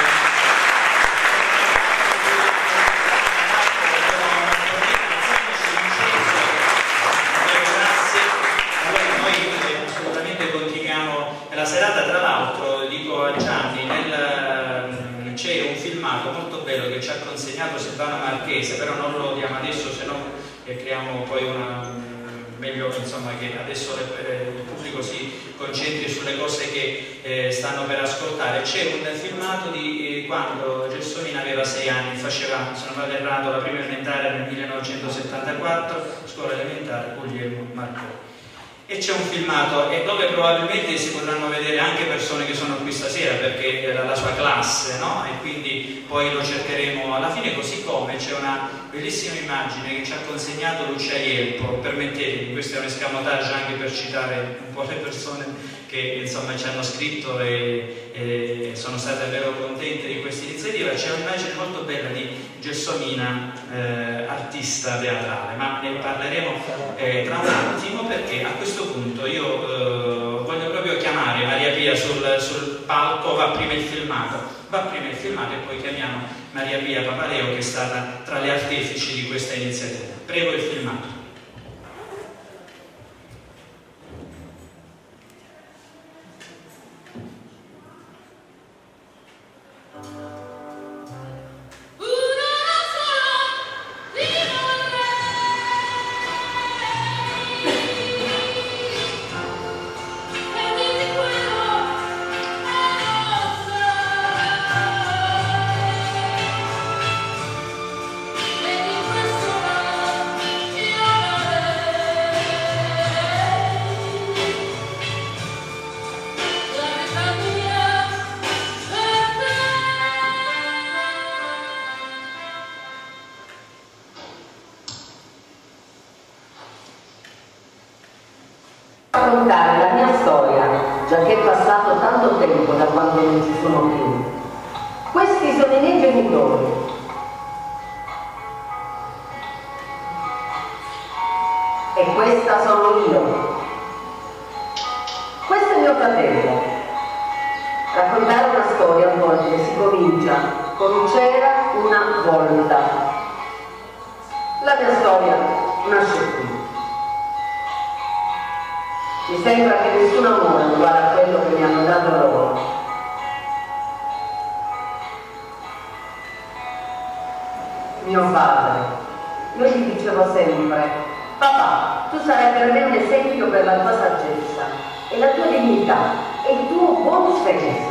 Grazie. Allora noi assolutamente continuiamo la serata. Tra l'altro dico a Gianni, nel, c'è un filmato molto bello che ci ha consegnato Silvano Marchese, però non lo diamo adesso, se no creiamo poi una... meglio insomma che adesso eh, il pubblico si concentri sulle cose che eh, stanno per ascoltare. C'è un filmato di eh, quando Gelsomina aveva sei anni, faceva, se non vado errato, la prima elementare nel millenovecentosettantaquattro, scuola elementare Guglielmo Marconi. E c'è un filmato e dove probabilmente si potranno vedere anche persone che sono qui stasera perché era la sua classe, no? E quindi poi lo cercheremo alla fine, così come c'è una bellissima immagine che ci ha consegnato Lucia Ielpo. Permettetemi, questo è un escamotage anche per citare un po' le persone che insomma ci hanno scritto e, e sono state davvero contente di questa iniziativa. C'è un'immagine molto bella di Gelsomina, eh, artista teatrale, ma ne parleremo eh, tra un attimo, perché a questo punto io eh, voglio proprio chiamare Maria Pia sul, sul palco. Va prima il filmato, va prima il filmato e poi chiamiamo Maria Pia Papaleo, che è stata tra le artefici di questa iniziativa. Prego il filmato. Raccontare la mia storia, già che è passato tanto tempo da quando non ci sono più. Questi sono i miei genitori. E questa sono io. Questo è mio fratello. Raccontare una storia a volte si comincia con c'era una volta. La mia storia nasce qui. Mi sembra che nessun amore uguale a quello che mi hanno dato loro. Mio padre, io gli dicevo sempre: papà, tu sarai per me un esempio per la tua saggezza e la tua dignità e il tuo buon senso.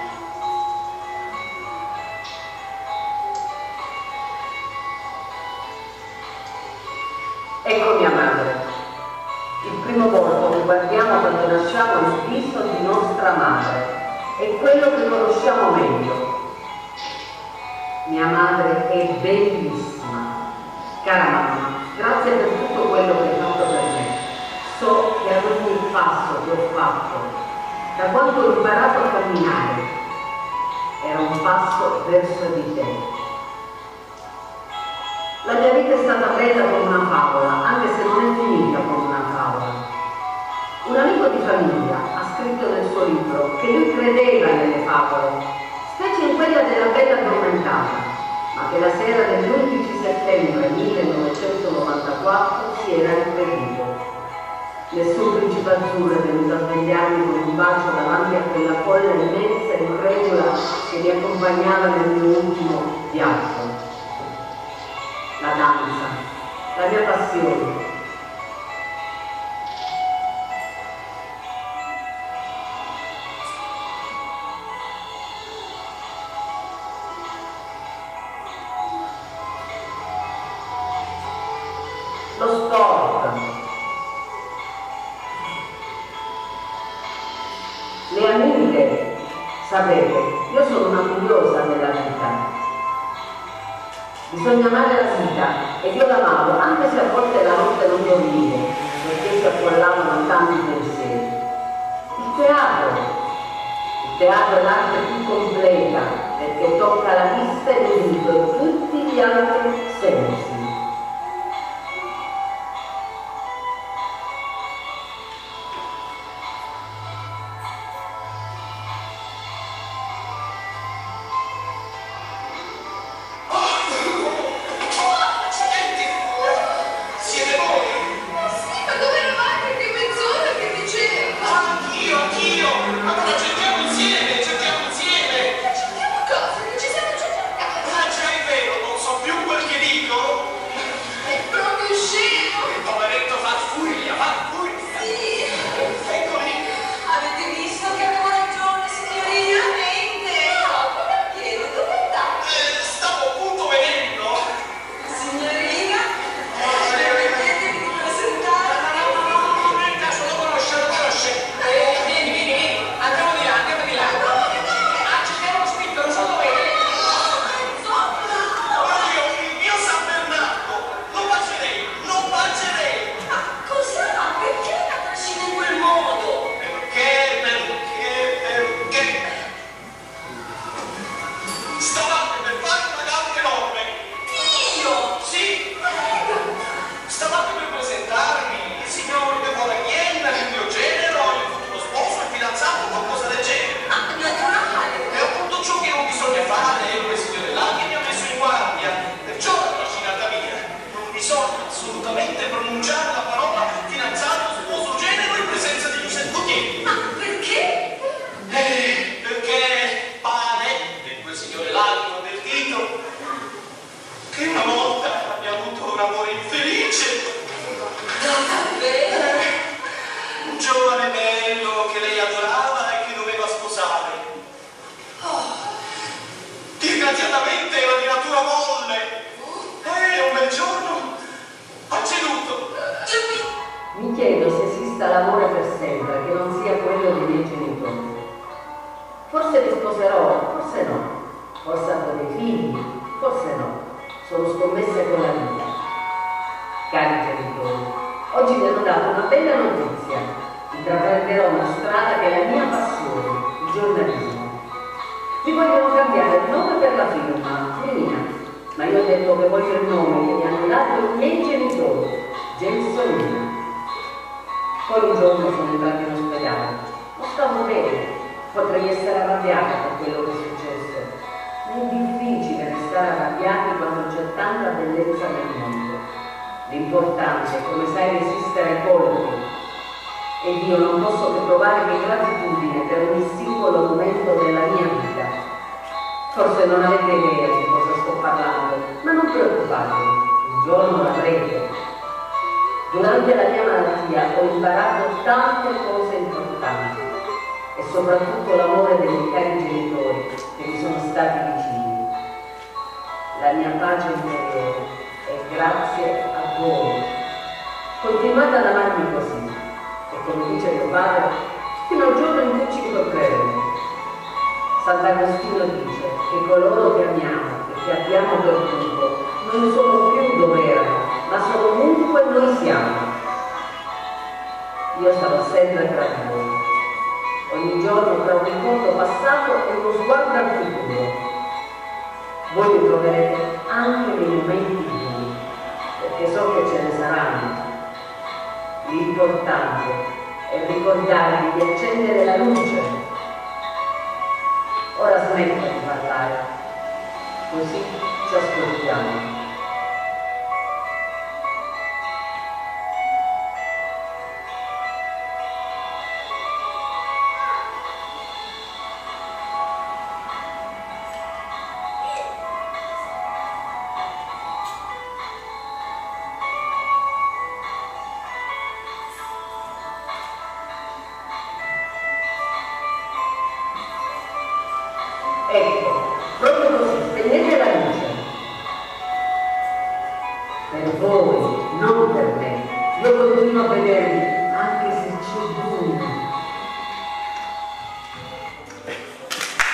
Ecco mia madre. Il primo volto che guardiamo quando nasciamo è il viso di nostra madre, è quello che conosciamo meglio. Mia madre è bellissima. Cara mamma, grazie per tutto quello che hai fatto per me. So che ad ogni passo che ho fatto, da quando ho imparato a camminare, era un passo verso di te. La mia vita è stata presa come una favola, anche se non è finita come una favola. Un amico di famiglia ha scritto nel suo libro che lui credeva nelle favole, specie in quella della bella addormentata, ma che la sera dell'undici settembre millenovecentonovantaquattro si era impedito. Nessun principe azzurro è venuto a svegliarmi con un bacio davanti a quella folla immensa e incredula che mi accompagnava nel mio ultimo viaggio. La danza, la mia passione. Lo sport. Sapete, io sono una curiosa della vita. Bisogna amare la vita ed io l'amavo, anche se a volte la notte non dormivo, perché si affollavano tanti pensieri. Il teatro. Il teatro è l'arte più completa, perché tocca la vista e l'udito e tutti gli altri sensi. Sant'Agostino dice che coloro che amiamo e che abbiamo perduto non sono più dove erano, ma sono ovunque noi siamo. Io sarò sempre tra di voi, ogni giorno tra un ricordo passato e uno sguardo al futuro. Voi mi troverete anche nei momenti bui, perché so che ce ne saranno. L'importante è ricordarvi di accendere la luce. Ora smetta di parlare, così ci ascoltiamo. Ecco, proprio così, spegnete la luce. Per voi, non per me. Io continuo a vedervi, anche se c'è buio.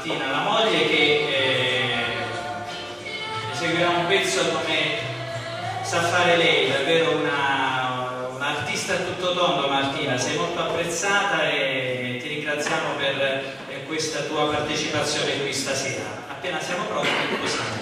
Martina, la moglie, che eh, eseguirà un pezzo come sa fare lei, davvero una, un'artista a tutto tondo. Martina, sei molto apprezzata e ti ringraziamo per eh, questa tua partecipazione qui stasera. Appena siamo pronti, possiamo.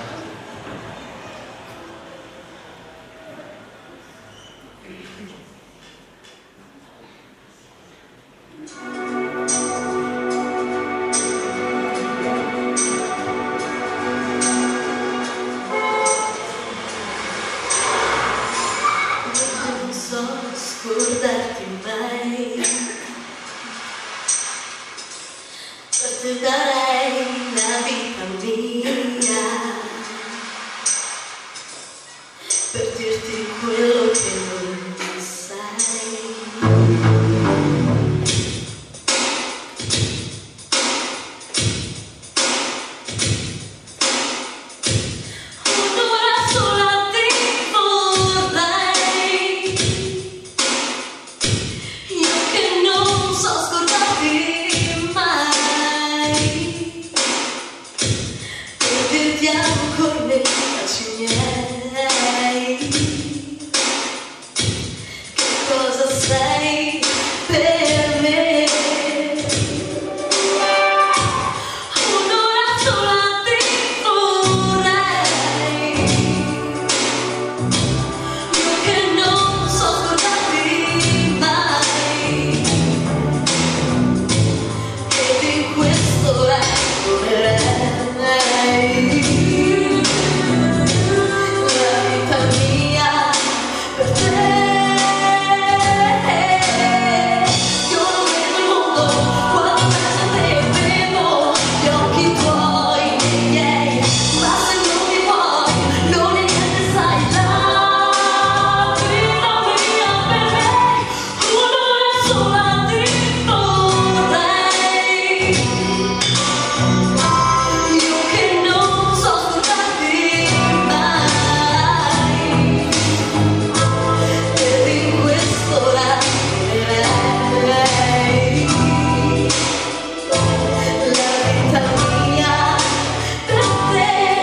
Scordarti mai, ti darei la vita mia per dirti quello che non sai. Un'ora sola ti vorrei, io che non so scordarti mai, per dirti ancora nei baci miei che cosa sei per me. Un'ora sola ti vorrei, io che non so scordarti mai, ed in quest'ora vorrei la vita mia per te. Io non vedo il mondo quando penso a te, vedo gli occhi tuoi nei miei, ma se non mi vuoi non è niente, sai, la vita mia per me. Un'ora sola ti vorrei, io che non so scordarti mai, ed in quest'ora vorrei la vita mia per te.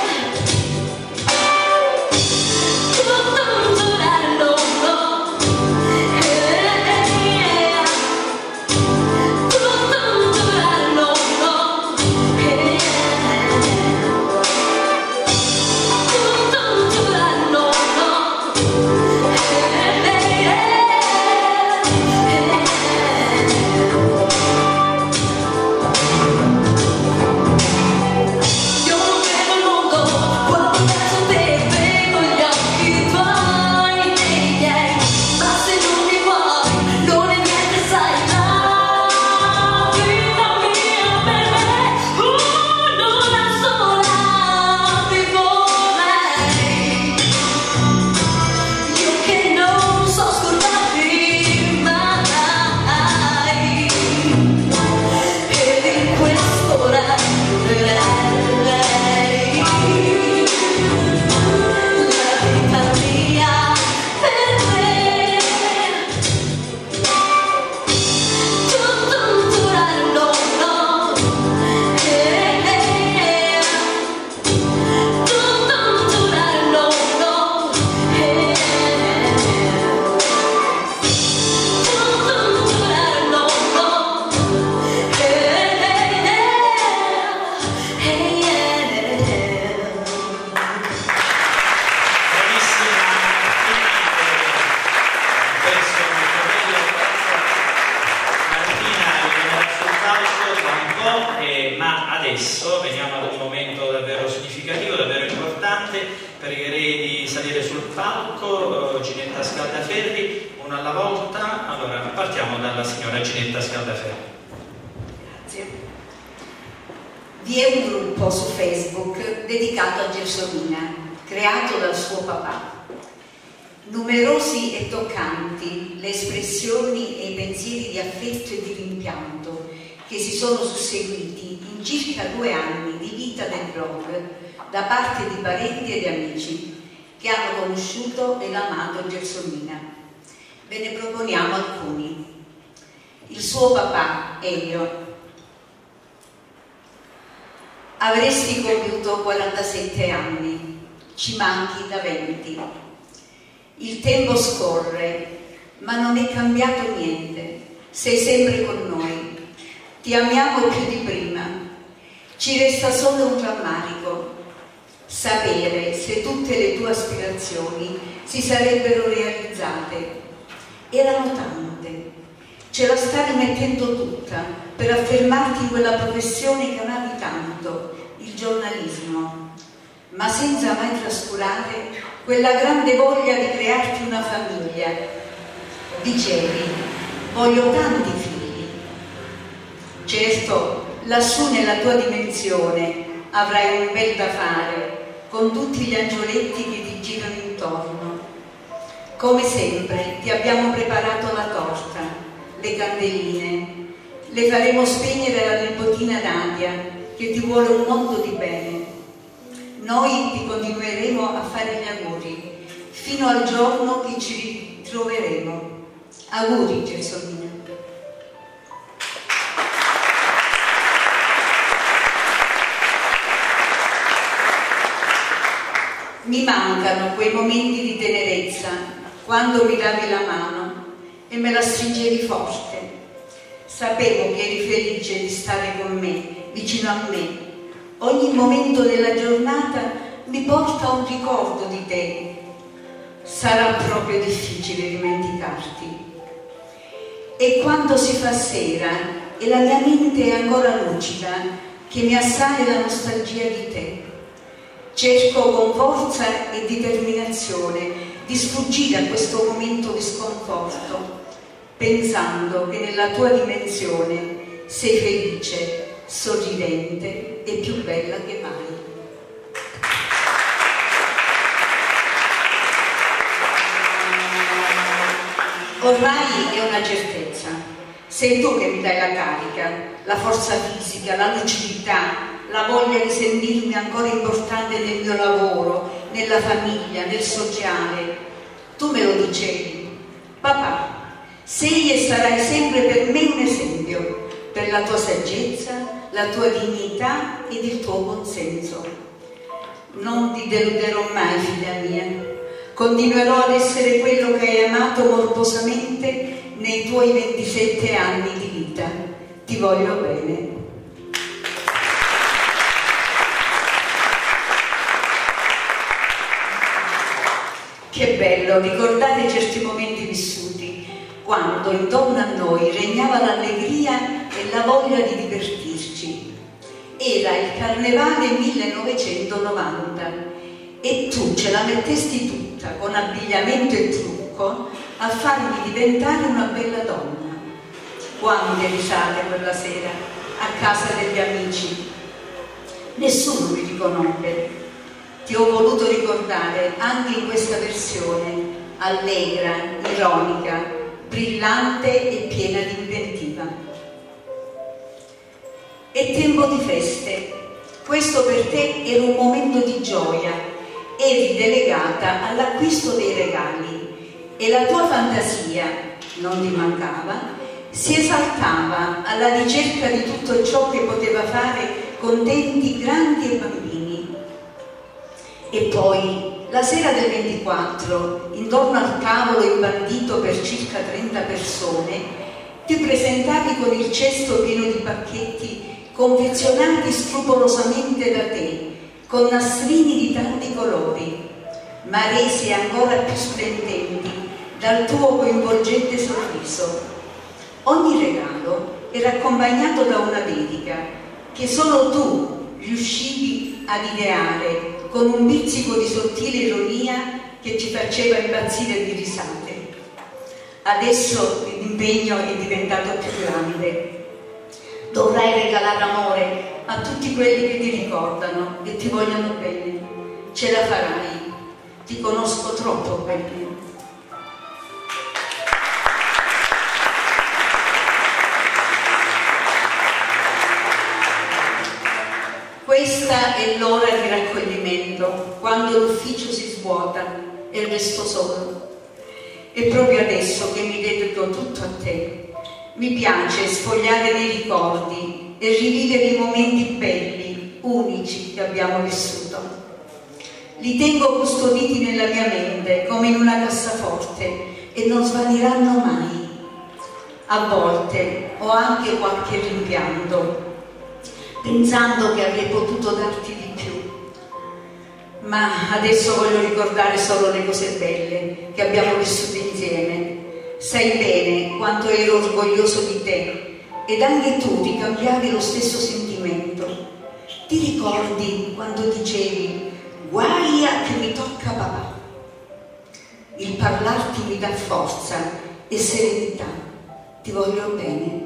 Tutto un giorno, no, eh, yeah. Tutto un giorno, no, eh. Tutto un giorno, no, eh, io non vedo il mondo quando penso a te, vedo gli occhi tuoi nei miei, ma se non mi vuoi non è niente, sai, la vita mia per me. Un'ora sola ti vorrei, io che non so scordarti mai, ed in quest'ora vorrei la vita mia per te. Tutto un giorno, no, eh, tutto un giorno, no, eh, tutto un giorno, no, Bravissima Martina, un pezzo molto bello. Martina ritornerà sul palco tra un po', eh, ma adesso veniamo ad un momento davvero significativo, davvero importante. Pregherei di salire sul palco eh, Ginetta Scaldaferri, una alla volta. Allora, partiamo dalla signora Ginetta Scaldaferri. Grazie. Vi è un gruppo su Facebook dedicato a Gelsomina, creato dal suo papà. Numerosi e toccanti le espressioni e i pensieri di affetto e di rimpianto che si sono susseguiti in circa due anni di vita del blog da parte di parenti ed amici che hanno conosciuto ed amato Gelsomina. Ve ne proponiamo alcuni. Il suo papà, Elio. Avresti compiuto quarantasette anni, ci manchi da venti. Il tempo scorre, ma non è cambiato niente, sei sempre con noi, ti amiamo più di prima, ci resta solo un rammarico, sapere se tutte le tue aspirazioni si sarebbero realizzate. Erano tante, ce la stavi mettendo tutta per affermarti in quella professione che amavi tanto, il giornalismo, ma senza mai trascurare quella grande voglia di crearti una famiglia. Dicevi, voglio tanti figli. Certo, lassù nella tua dimensione avrai un bel da fare con tutti gli angioletti che ti girano intorno. Come sempre ti abbiamo preparato la torta, le candeline, le faremo spegnere alla nipotina Nadia che ti vuole un mondo di bene. Noi ti continueremo a fare gli auguri fino al giorno che ci ritroveremo. Auguri, Gelsomina. Mi mancano quei momenti di tenerezza quando mi davi la mano e me la stringevi forte. Sapevo che eri felice di stare con me, vicino a me. Ogni momento della giornata mi porta un ricordo di te. Sarà proprio difficile dimenticarti. E quando si fa sera e la mia mente è ancora lucida, che mi assale la nostalgia di te, cerco con forza e determinazione di sfuggire a questo momento di sconforto, pensando che nella tua dimensione sei felice, sorridente e più bella che mai. Ormai è una certezza, sei tu che mi dai la carica, la forza fisica, la lucidità, la voglia di sentirmi ancora importante nel mio lavoro, nella famiglia, nel sociale. Tu me lo dicevi, papà, sei e sarai sempre per me un esempio, per la tua saggezza, la tua dignità ed il tuo buonsenso. Non ti deluderò mai, figlia mia. Continuerò ad essere quello che hai amato morbosamente nei tuoi ventisette anni di vita. Ti voglio bene. Che bello ricordare certi momenti vissuti, quando intorno a noi regnava l'allegria e la voglia di divertirci. Era il Carnevale millenovecentonovanta e tu ce la mettesti tutta, con abbigliamento e trucco, a farmi diventare una bella donna. Quante risate quella sera, a casa degli amici. Nessuno mi riconobbe. Ti ho voluto ricordare anche in questa versione, allegra, ironica, brillante e piena di inventiva. È tempo di feste. Questo per te era un momento di gioia. Eri delegata all'acquisto dei regali e la tua fantasia, non ti mancava, si esaltava alla ricerca di tutto ciò che poteva fare contenti grandi e bambini. E poi, la sera del ventiquattro, intorno al tavolo imbandito per circa trenta persone, ti presentavi con il cesto pieno di pacchetti confezionati scrupolosamente da te, con nastrini di tanti colori, ma resi ancora più splendenti dal tuo coinvolgente sorriso. Ogni regalo era accompagnato da una dedica che solo tu riuscivi ad ideare con un pizzico di sottile ironia che ci faceva impazzire di risate. Adesso l'impegno è diventato più grande. Dovrai regalare amore a tutti quelli che ti ricordano e ti vogliono bene. Ce la farai, ti conosco troppo bene. Questa è l'ora di raccoglimento, quando l'ufficio si svuota e resto solo. È proprio adesso che mi dedico tutto a te. Mi piace sfogliare nei ricordi e rivivere i momenti belli, unici che abbiamo vissuto. Li tengo custoditi nella mia mente come in una cassaforte e non svaniranno mai. A volte ho anche qualche rimpianto, pensando che avrei potuto darti di più. Ma adesso voglio ricordare solo le cose belle che abbiamo vissuto insieme. Sai bene quanto ero orgoglioso di te ed anche tu ricambiavi lo stesso sentimento. Ti ricordi quando dicevi guai a che mi tocca papà? Il parlarti mi dà forza e serenità. Ti voglio bene.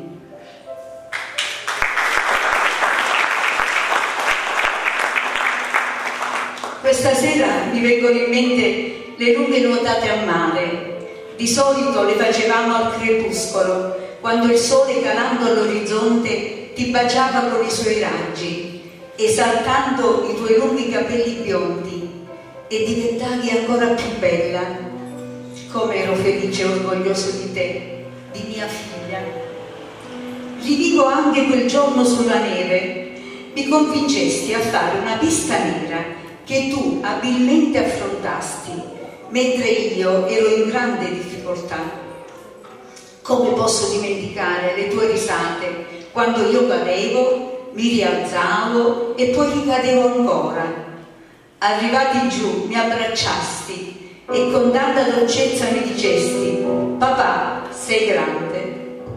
Questa sera mi vengono in mente le lunghe nuotate a mare. Di solito le facevamo al crepuscolo, quando il sole calando all'orizzonte ti baciava con i suoi raggi, esaltando i tuoi lunghi capelli biondi, e diventavi ancora più bella. Come ero felice e orgoglioso di te, di mia figlia. Rivivo anche quel giorno sulla neve. Mi convincesti a fare una pista nera che tu abilmente affrontasti, mentre io ero in grande difficoltà. Come posso dimenticare le tue risate quando io cadevo, mi rialzavo e poi ricadevo ancora. Arrivati giù mi abbracciasti e con tanta dolcezza mi dicesti: papà, sei grande.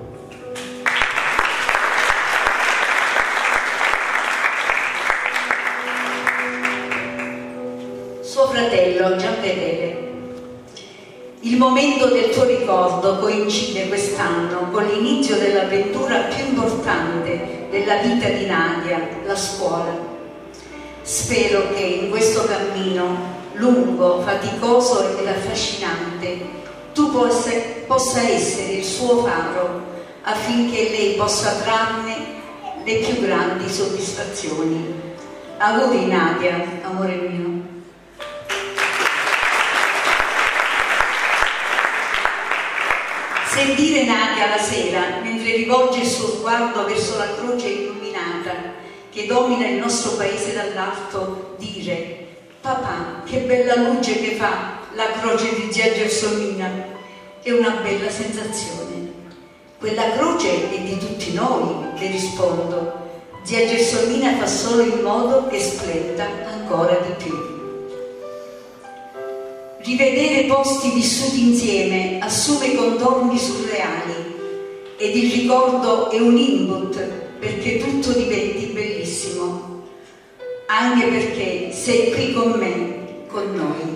Suo fratello Gianfedele. Il momento del tuo ricordo coincide quest'anno con l'inizio dell'avventura più importante della vita di Nadia, la scuola. Spero che in questo cammino lungo, faticoso ed affascinante tu possa, possa essere il suo faro affinché lei possa trarne le più grandi soddisfazioni. Auguri Nadia, amore mio. Sentire Nadia la sera, mentre rivolge il suo sguardo verso la croce illuminata che domina il nostro paese dall'alto, dire: papà, che bella luce che fa la croce di zia Gelsomina, è una bella sensazione. Quella croce è di tutti noi, le rispondo. Zia Gelsomina fa solo in modo che splenda ancora di più. Rivedere posti vissuti insieme assume contorni surreali ed il ricordo è un input perché tutto diventi bellissimo, anche perché sei qui con me, con noi.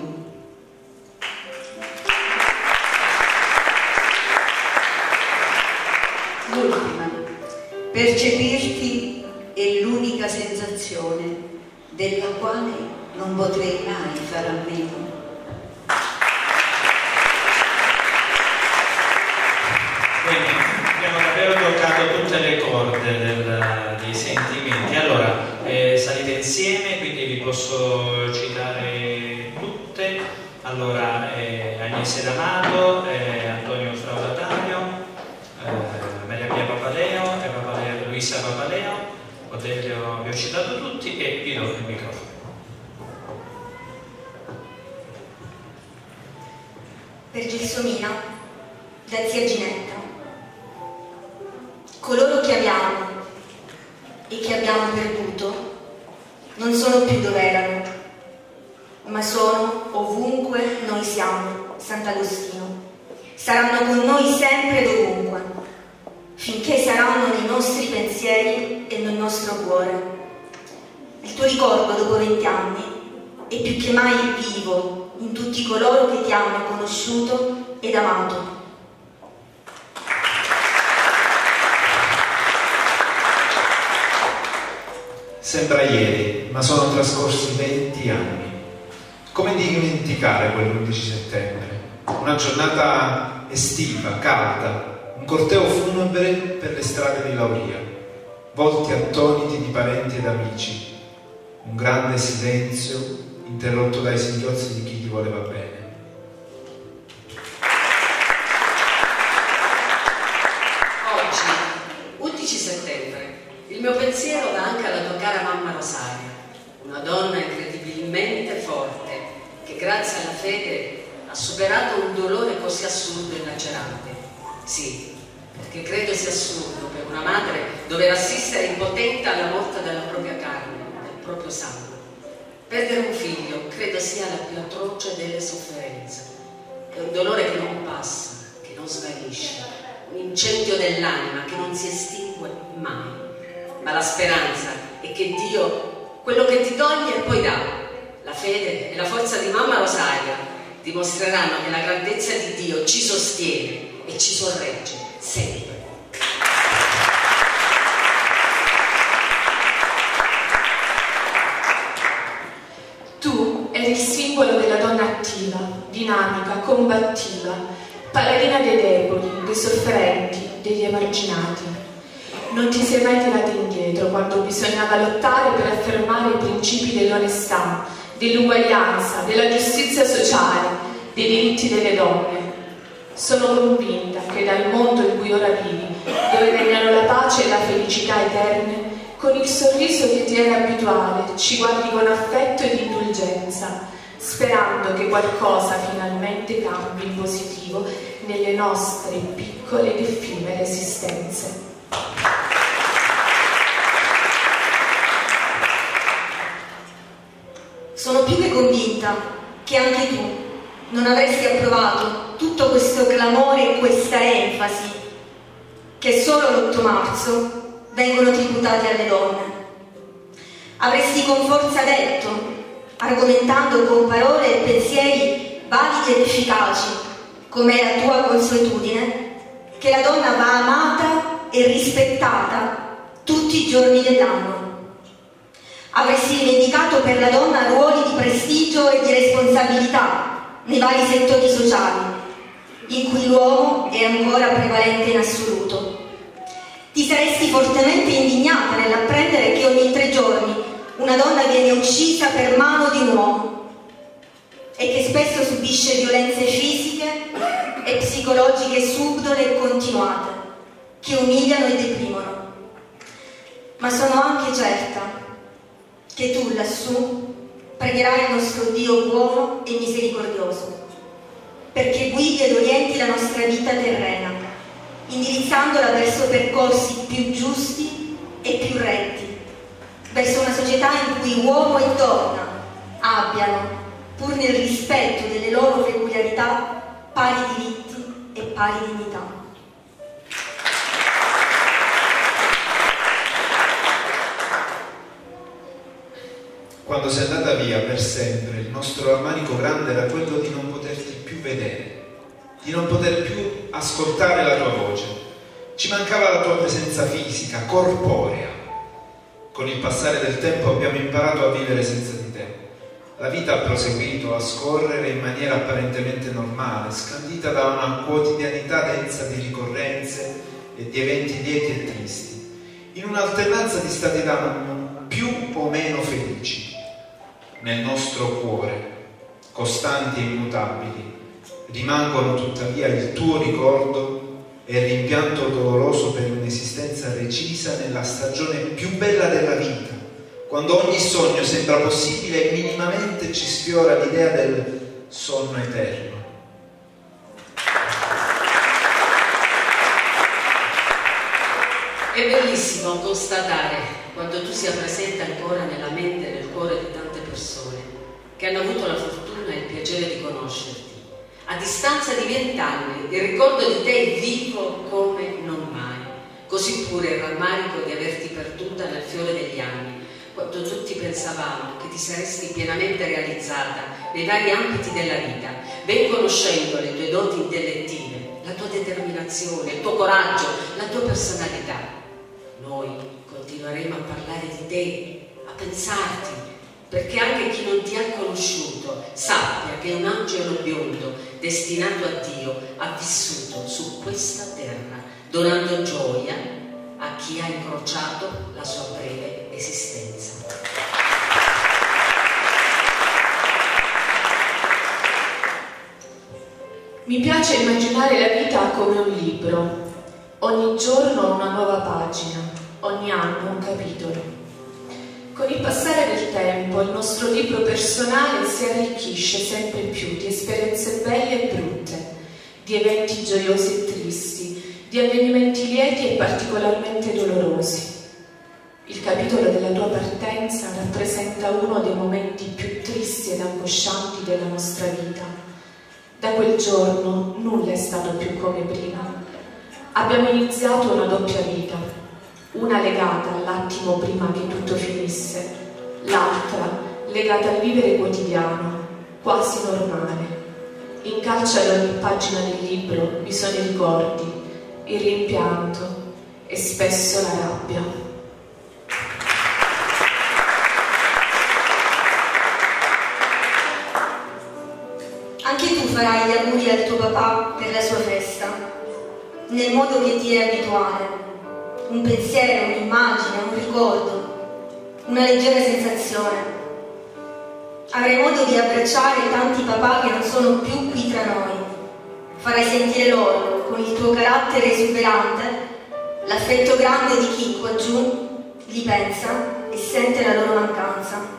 L'ultima, percepirti è l'unica sensazione della quale non potrei mai fare a meno. Quindi abbiamo davvero toccato tutte le corde del, dei sentimenti. Allora, eh, salite insieme, quindi vi posso citare tutte. Allora, eh, Agnese D'Amato, eh, Antonio Fraudatario, eh, Maria Pia Papaleo, e Papaleo, Luisa Papaleo, Otelio, vi ho citato tutti e vi do il microfono. Per Gelsomina, da zia Ginetta. Coloro che amiamo e che abbiamo perduto non sono più dove erano, ma sono ovunque noi siamo, Sant'Agostino. Saranno con noi sempre ed ovunque, finché saranno nei nostri pensieri e nel nostro cuore. Il tuo ricordo dopo venti anni è più che mai vivo in tutti coloro che ti hanno conosciuto ed amato. Sembra ieri, ma sono trascorsi venti anni. Come dimenticare quell'undici settembre? Una giornata estiva, calda, un corteo funebre per le strade di Lauria, volti attoniti di parenti ed amici, un grande silenzio interrotto dai singhiozzi di chi ti voleva bene. Oggi, undici settembre, il mio pensiero va anche manca la tua cara mamma Rosaria, una donna incredibilmente forte che grazie alla fede ha superato un dolore così assurdo e lacerante. Sì, perché credo sia assurdo per una madre dover assistere impotente alla morte della propria carne, del proprio sangue. Perdere un figlio credo sia la più atroce delle sofferenze. È un dolore che non passa, che non svanisce, un incendio dell'anima che non si estingue mai. Ma la speranza è che Dio, quello che ti toglie, poi dà. La fede e la forza di mamma Rosaria dimostreranno che la grandezza di Dio ci sostiene e ci sorregge sempre. Tu eri il simbolo della donna attiva, dinamica, combattiva, paladina dei deboli, dei sofferenti, degli emarginati. Non ti sei mai tirata indietro quando bisognava lottare per affermare i principi dell'onestà, dell'uguaglianza, della giustizia sociale, dei diritti delle donne. Sono convinta che dal mondo in cui ora vivi, dove regnano la pace e la felicità eterne, con il sorriso che ti era abituale, ci guardi con affetto ed indulgenza, sperando che qualcosa finalmente cambi in positivo nelle nostre piccole ed effimere esistenze. Sono più che convinta che anche tu non avresti approvato tutto questo clamore e questa enfasi che solo l'otto marzo vengono tributati alle donne. Avresti con forza detto, argomentando con parole e pensieri validi ed efficaci, come è la tua consuetudine, che la donna va amata e rispettata tutti i giorni dell'anno. Avresti rivendicato per la donna ruoli di prestigio e di responsabilità nei vari settori sociali, in cui l'uomo è ancora prevalente in assoluto. Ti saresti fortemente indignata nell'apprendere che ogni tre giorni una donna viene uccisa per mano di un uomo e che spesso subisce violenze fisiche e psicologiche subdole e continuate, che umiliano e deprimono. Ma sono anche certa che tu lassù pregherai il nostro Dio buono e misericordioso, perché guidi ed orienti la nostra vita terrena, indirizzandola verso percorsi più giusti e più retti, verso una società in cui uomo e donna abbiano, pur nel rispetto delle loro peculiarità, pari diritti e pari dignità. Quando sei andata via per sempre, il nostro rammarico grande era quello di non poterti più vedere, di non poter più ascoltare la tua voce. Ci mancava la tua presenza fisica, corporea. Con il passare del tempo abbiamo imparato a vivere senza di te. La vita ha proseguito a scorrere in maniera apparentemente normale, scandita da una quotidianità densa di ricorrenze e di eventi lieti e tristi, in un'alternanza di stati d'animo più o meno felici. Nel nostro cuore, costanti e immutabili, rimangono tuttavia il tuo ricordo e il rimpianto doloroso per un'esistenza recisa nella stagione più bella della vita, quando ogni sogno sembra possibile e minimamente ci sfiora l'idea del sonno eterno. È bellissimo constatare quando tu sia presente ancora nella mente e nel cuore di tante persone che hanno avuto la fortuna e il piacere di conoscerti. A distanza di vent'anni il ricordo di te è vivo come non mai, così pure il rammarico di averti perduta nel fiore degli anni, quando tutti pensavamo che ti saresti pienamente realizzata nei vari ambiti della vita, ben conoscendo le tue doti intellettive, la tua determinazione, il tuo coraggio, la tua personalità. Noi continueremo a parlare di te, a pensarti, perché anche chi non ti ha conosciuto sappia che un angelo biondo destinato a Dio ha vissuto su questa terra, donando gioia a chi ha incrociato la sua breve esistenza. Mi piace immaginare la vita come un libro, ogni giorno una nuova pagina, ogni anno un capitolo. tempo il nostro libro personale si arricchisce sempre più di esperienze belle e brutte, di eventi gioiosi e tristi, di avvenimenti lieti e particolarmente dolorosi. Il capitolo della tua partenza rappresenta uno dei momenti più tristi ed angoscianti della nostra vita. Da quel giorno nulla è stato più come prima. Abbiamo iniziato una doppia vita, una legata all'attimo prima che tutto finisse, l'altra legata al vivere quotidiano, quasi normale. Incalcia ad ogni pagina del libro vi sono i ricordi, il rimpianto e spesso la rabbia. Anche tu farai gli auguri al tuo papà per la sua festa, nel modo che ti è abituale. Un pensiero, un'immagine, un ricordo, una leggera sensazione. Avrai modo di abbracciare tanti papà che non sono più qui tra noi. Farai sentire loro, con il tuo carattere esuberante, l'affetto grande di chi qua giù li pensa e sente la loro mancanza.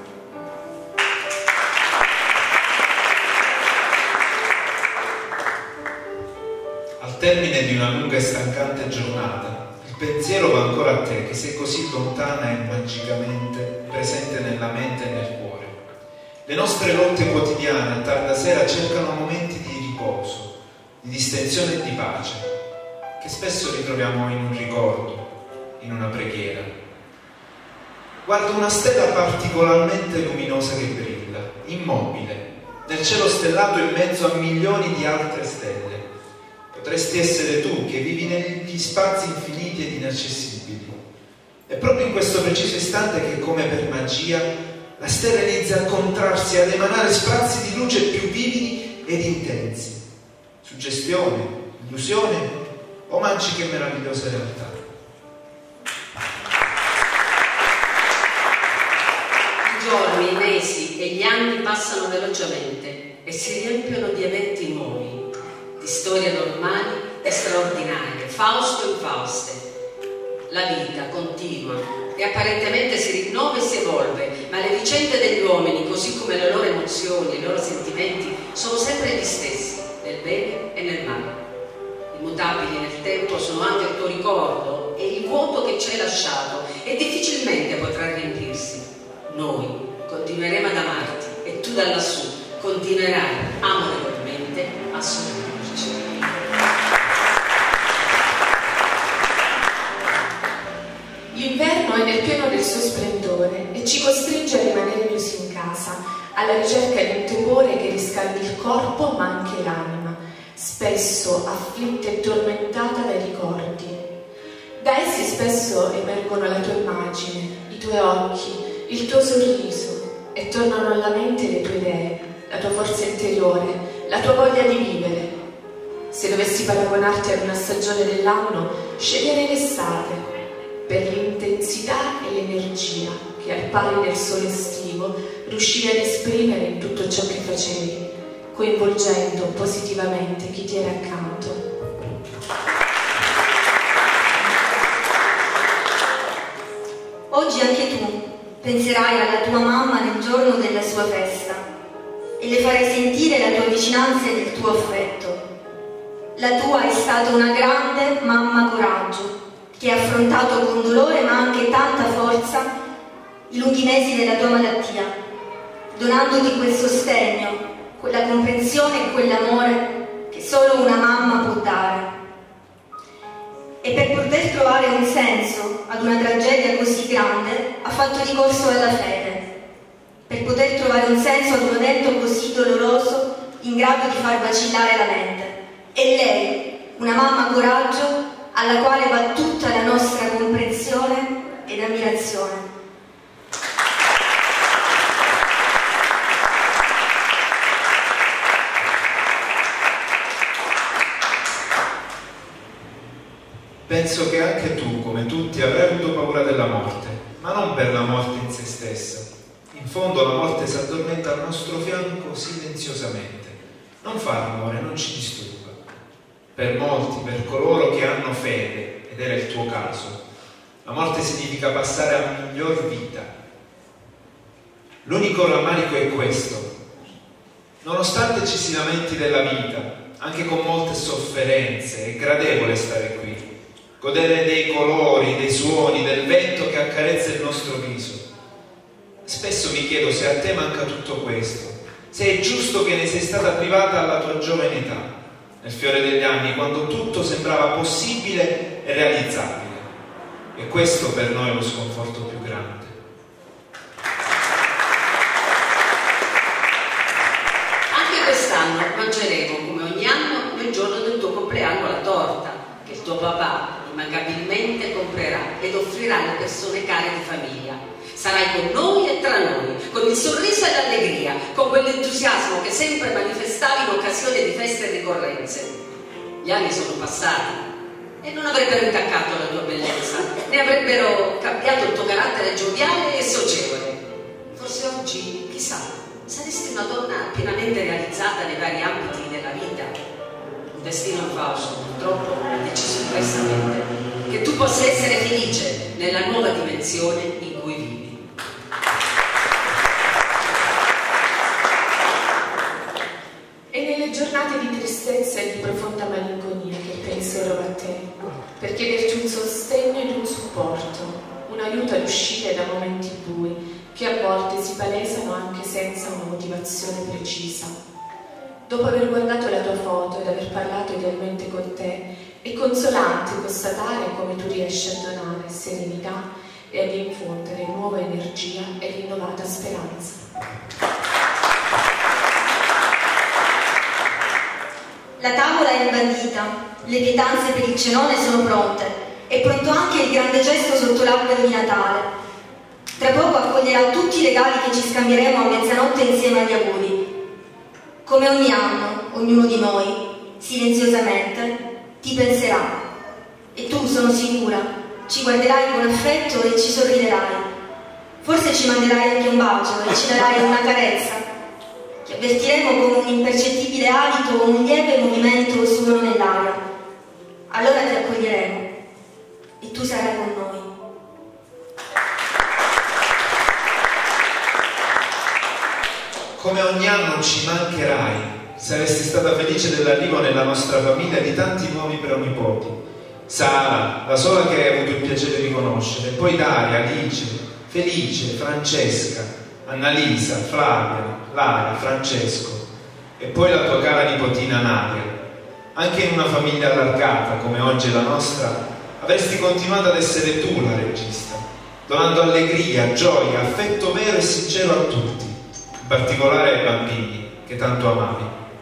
Al termine di una lunga e stancante giornata, il pensiero va ancora a te, che sei così lontana e magicamente presente nella mente e nel cuore. Le nostre lotte quotidiane a tarda sera cercano momenti di riposo, di distensione e di pace, che spesso ritroviamo in un ricordo, in una preghiera. Guardo una stella particolarmente luminosa che brilla, immobile, nel cielo stellato in mezzo a milioni di altre stelle. Potresti essere tu che vivi negli spazi infiniti ed inaccessibili. È proprio in questo preciso istante che, come per magia, la stella inizia a contrarsi, ad emanare sprazzi di luce più vividi ed intensi. Suggestione, illusione o magiche e meravigliose realtà? I giorni, i mesi e gli anni passano velocemente e si riempiono di eventi nuovi, di storie normali e straordinarie, Fausto e Fauste. La vita continua e apparentemente si rinnova e si evolve, ma le vicende degli uomini, così come le loro emozioni e i loro sentimenti, sono sempre gli stessi, nel bene e nel male. Immutabili nel tempo sono anche il tuo ricordo e il vuoto che ci hai lasciato e difficilmente potrà riempirsi. Noi continueremo ad amarti e tu da lassù continuerai amorevolmente a sognare. L'inverno è nel pieno del suo splendore e ci costringe a rimanere chiusi in casa, alla ricerca di un tepore che riscaldi il corpo ma anche l'anima, spesso afflitta e tormentata dai ricordi. Da essi spesso emergono la tua immagine, i tuoi occhi, il tuo sorriso e tornano alla mente le tue idee, la tua forza interiore, la tua voglia di vivere. Se dovessi paragonarti ad una stagione dell'anno, sceglierei l'estate, per l'intensità e l'energia che al pari del sole estivo riuscivi ad esprimere in tutto ciò che facevi, coinvolgendo positivamente chi ti era accanto. Oggi anche tu penserai alla tua mamma nel giorno della sua festa e le farai sentire la tua vicinanza e il tuo affetto. La tua è stata una grande mamma coraggio, che ha affrontato con dolore ma anche tanta forza i lunghi mesi della tua malattia, donandoti quel sostegno, quella comprensione e quell'amore che solo una mamma può dare. E per poter trovare un senso ad una tragedia così grande ha fatto ricorso alla fede, per poter trovare un senso ad un evento così doloroso in grado di far vacillare la mente. E lei, una mamma coraggio, alla quale va tutta la nostra comprensione ed ammirazione. Penso che anche tu, come tutti, avrai avuto paura della morte, ma non per la morte in se stessa. In fondo la morte si addormenta al nostro fianco silenziosamente. Non fa rumore, non ci disturba. Per molti, per coloro che hanno fede, ed era il tuo caso, la morte significa passare a miglior vita. L'unico rammarico è questo: nonostante ci si lamenti della vita, anche con molte sofferenze, è gradevole stare qui, godere dei colori, dei suoni, del vento che accarezza il nostro viso. Spesso mi chiedo se a te manca tutto questo, se è giusto che ne sei stata privata alla tua giovane età, nel fiore degli anni, quando tutto sembrava possibile e realizzabile. E questo per noi è lo sconforto più grande. Anche quest'anno mangeremo, come ogni anno, nel giorno del tuo compleanno, la torta che il tuo papà immancabilmente comprerà ed offrirà alle persone care di famiglia. Sarai con noi e tra noi, con il sorriso e l'allegria, con quell'entusiasmo che sempre manifestavi in occasione di feste e ricorrenze. Gli anni sono passati e non avrebbero intaccato la tua bellezza, ne avrebbero cambiato il tuo carattere gioviale e socievole. Forse oggi, chissà, saresti una donna pienamente realizzata nei vari ambiti della vita. Un destino infausto, purtroppo, ha deciso diversamente che tu possa essere felice nella nuova dimensione in cui vivi. È nelle giornate di tristezza e di profonda malinconia che penserò a te, per chiederti un sostegno ed un supporto, un aiuto ad uscire da momenti bui che a volte si palesano anche senza una motivazione precisa. Dopo aver guardato la tua foto ed aver parlato idealmente con te, è consolante constatare come tu riesci a donare serenità e ad infondere nuova energia e rinnovata speranza. La tavola è imbandita, le pietanze per il cenone sono pronte, è pronto anche il grande gesto sotto l'albero di Natale. Tra poco accoglierà tutti i regali che ci scambieremo a mezzanotte insieme agli auguri. Come ogni anno, ognuno di noi, silenziosamente, ti penserà. E tu, sono sicura, ci guarderai con affetto e ci sorriderai. Forse ci manderai anche un bacio e ci darai una carezza. Ti avvertiremo come un impercettibile alito o un lieve movimento suolo nell'aria. Allora ti accoglieremo e tu sarai con noi. Come ogni anno ci mancherai, saresti stata felice dell'arrivo nella nostra famiglia di tanti nuovi pronipoti. Sara, la sola che hai avuto il piacere di conoscere, poi Daria, Alice, Felice, Francesca, Annalisa, Flavia, Lara, Francesco e poi la tua cara nipotina Nadia. Anche in una famiglia allargata come oggi è la nostra, avresti continuato ad essere tu la regista, donando allegria, gioia, affetto vero e sincero a tutti, in particolare ai bambini che tanto amavi.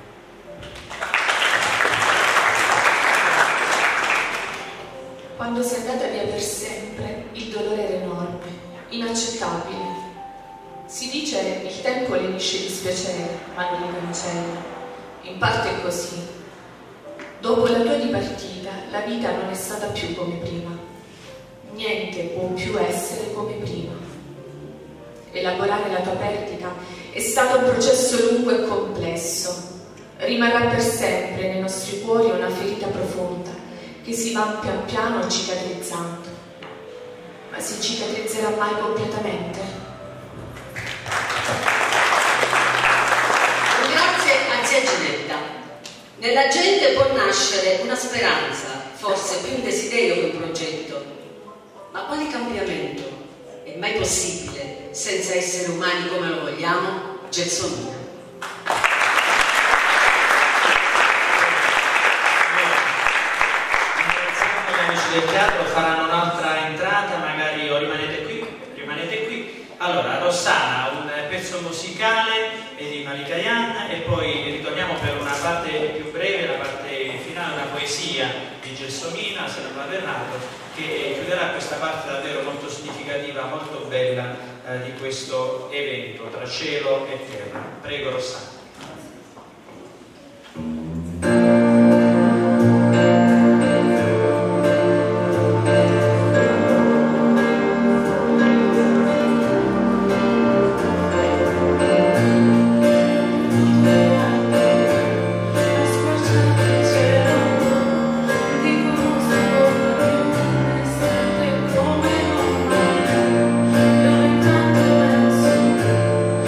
Quando sei andata via per sempre, il dolore era enorme, inaccettabile. Si dice il tempo lenisce il dispiacere, ma non li cancella. In parte è così. Dopo la tua dipartita, la vita non è stata più come prima. Niente può più essere come prima. Elaborare la tua perdita è stato un processo lungo e complesso. Rimarrà per sempre nei nostri cuori una ferita profonda che si va pian piano cicatrizzando. Ma si cicatrizzerà mai completamente? Grazie a zia Ginetta. Nella gente può nascere una speranza, forse più un desiderio che un progetto. Ma quale cambiamento è mai possibile senza esseri umani come lo vogliamo? Gelsomina. Gli amici del teatro faranno un'altra entrata, magari o rimanete qui, rimanete qui. Allora, Rossana, un pezzo musicale di Malika Yan e poi ritorniamo per una parte più breve, la parte finale, una poesia di Gelsomina, se non vado errato, che chiuderà questa parte davvero molto significativa, molto bella eh, di questo evento tra cielo e terra. Prego Rossana. Come non mai, io intanto penso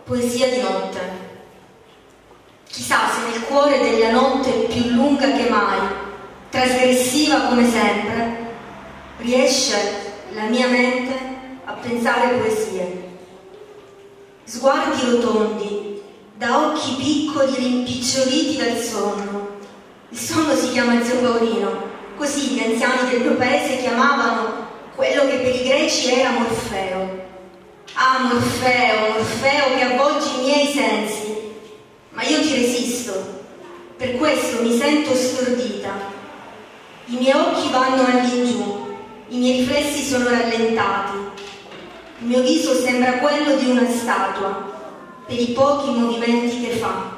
poesia di notte. Chissà se nel cuore della notte più lunga che mai, trasgressiva come sempre, riesce la mia mente a pensare poesie. Sguardi rotondi, da occhi piccoli rimpiccioliti dal sonno. Il sonno si chiama Zio Paolino, così gli anziani del mio paese chiamavano quello che per i greci era Morfeo. Ah, Morfeo, Morfeo che avvolgi i miei sensi, ma io ti resisto, per questo mi sento stordita. I miei occhi vanno all'ingiù, i miei riflessi sono rallentati, il mio viso sembra quello di una statua, per i pochi movimenti che fa.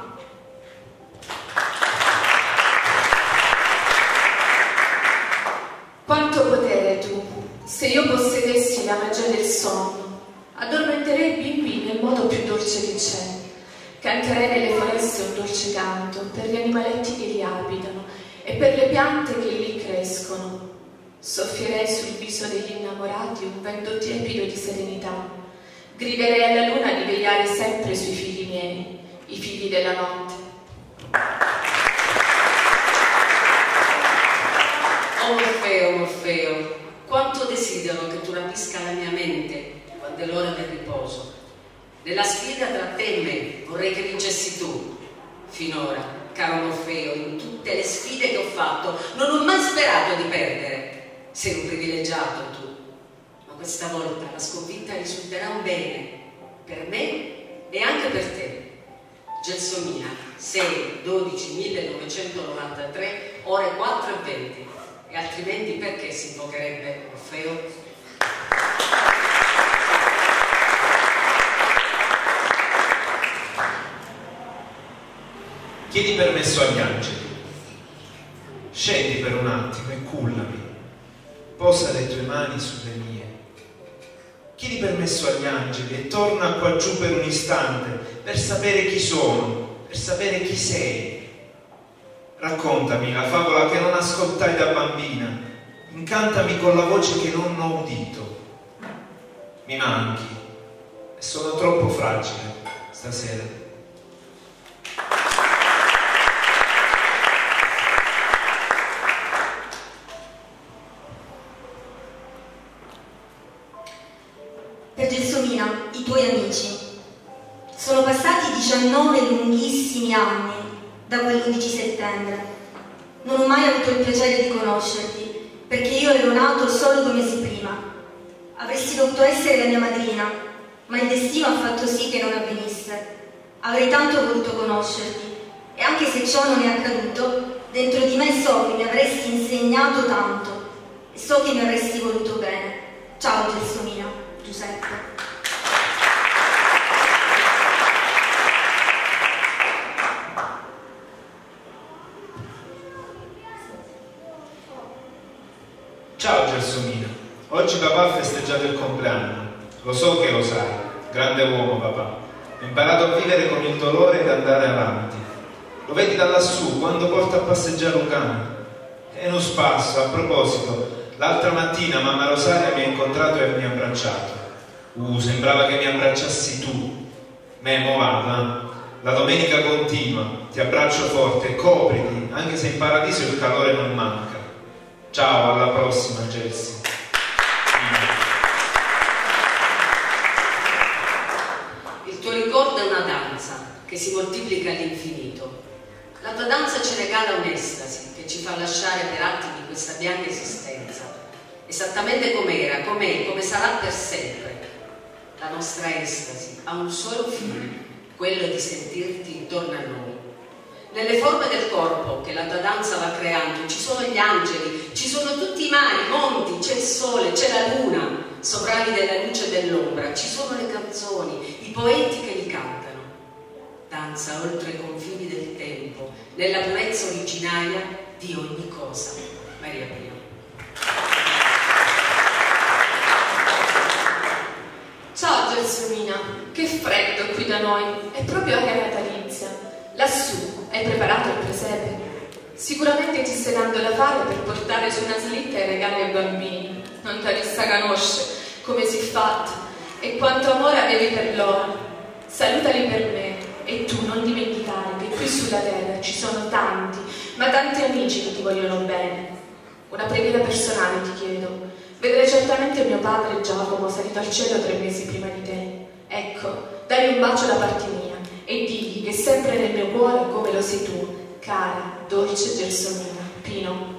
Quanto potere tu, se io possedessi la magia del sonno, addormenterei i bimbi nel modo più dolce che c'è. Canterei nelle foreste un dolce canto per gli animaletti che li abitano e per le piante che lì crescono. Soffierei sul viso degli innamorati un vento tiepido di serenità. Griderei alla luna di vegliare sempre sui figli miei, i figli della notte. Oh Morfeo, Morfeo, quanto desidero che tu rapisca la mia mente quando è l'ora del riposo. Nella sfida tra te e me vorrei che vincessi tu. Finora, caro Morfeo, in tutte le sfide che ho fatto non ho mai sperato di perdere. Sei un privilegiato tu, ma questa volta la sconfitta risulterà un bene per me e anche per te. Gelsomina, sei dodici millenovecentonovantatré, ore quattro e venti. E altrimenti perché si invocherebbe Morfeo? Chiedi permesso agli angeli. Scendi per un attimo e cullami. Posa le tue mani sulle mie. Chiedi permesso agli angeli e torna qua giù per un istante, per sapere chi sono, per sapere chi sei. Raccontami la favola che non ascoltai da bambina. Incantami con la voce che non ho udito. Mi manchi e sono troppo fragile stasera. Per Gelsomina, i tuoi amici. Sono passati diciannove lunghissimi anni da quell'undici settembre. Non ho mai avuto il piacere di conoscerti, perché io ero nato solo due mesi prima. Avresti dovuto essere la mia madrina, ma il destino ha fatto sì che non avvenisse. Avrei tanto voluto conoscerti, e anche se ciò non è accaduto, dentro di me so che mi avresti insegnato tanto, e so che mi avresti voluto bene. Ciao Gelsomina, Giuseppe. Ciao Gelsomina, oggi papà ha festeggiato il compleanno. Lo so che lo sai, grande uomo papà. Ho imparato a vivere con il dolore ed andare avanti. Lo vedi da lassù quando porta a passeggiare un cane. E non spasso, a proposito, l'altra mattina mamma Rosaria mi ha incontrato e mi ha abbracciato. Uh, sembrava che mi abbracciassi tu. Me, mo vado, eh? La domenica continua, ti abbraccio forte, copriti, anche se in paradiso il calore non manca. Ciao, alla prossima, Gelsi. Il tuo ricordo è una danza che si moltiplica all'infinito. La tua danza ci regala un'estasi che ci fa lasciare per attimi questa bianca esistenza, esattamente com'era, com'è, come sarà per sempre. La nostra estasi ha un solo fine, quello di sentirti intorno a noi. Nelle forme del corpo che la tua danza va creando ci sono gli angeli, ci sono tutti i mari, i monti, c'è il sole, c'è la luna, sovrani della luce e dell'ombra, ci sono le canzoni, i poeti che li cantano. Danza oltre i confini del tempo, nella purezza originaria di ogni cosa. Maria Pia. Ciao Gelsomina, che freddo qui da noi, è proprio aria natalizia. Lassù, hai preparato il presepe? Sicuramente ti stai dando da fare per portare su una slitta i regali ai bambini. Non te li sa conosce come si è fatto e quanto amore avevi per loro. Salutali per me e tu non dimenticare che qui sulla terra ci sono tanti, ma tanti amici che ti vogliono bene. Una preghiera personale ti chiedo. Vedrai certamente mio padre Giacomo salito al cielo tre mesi prima di te. Ecco, dai un bacio da parte mia e digli che sempre nel mio cuore come lo sei tu, cara, dolce Gelsomina. Pino.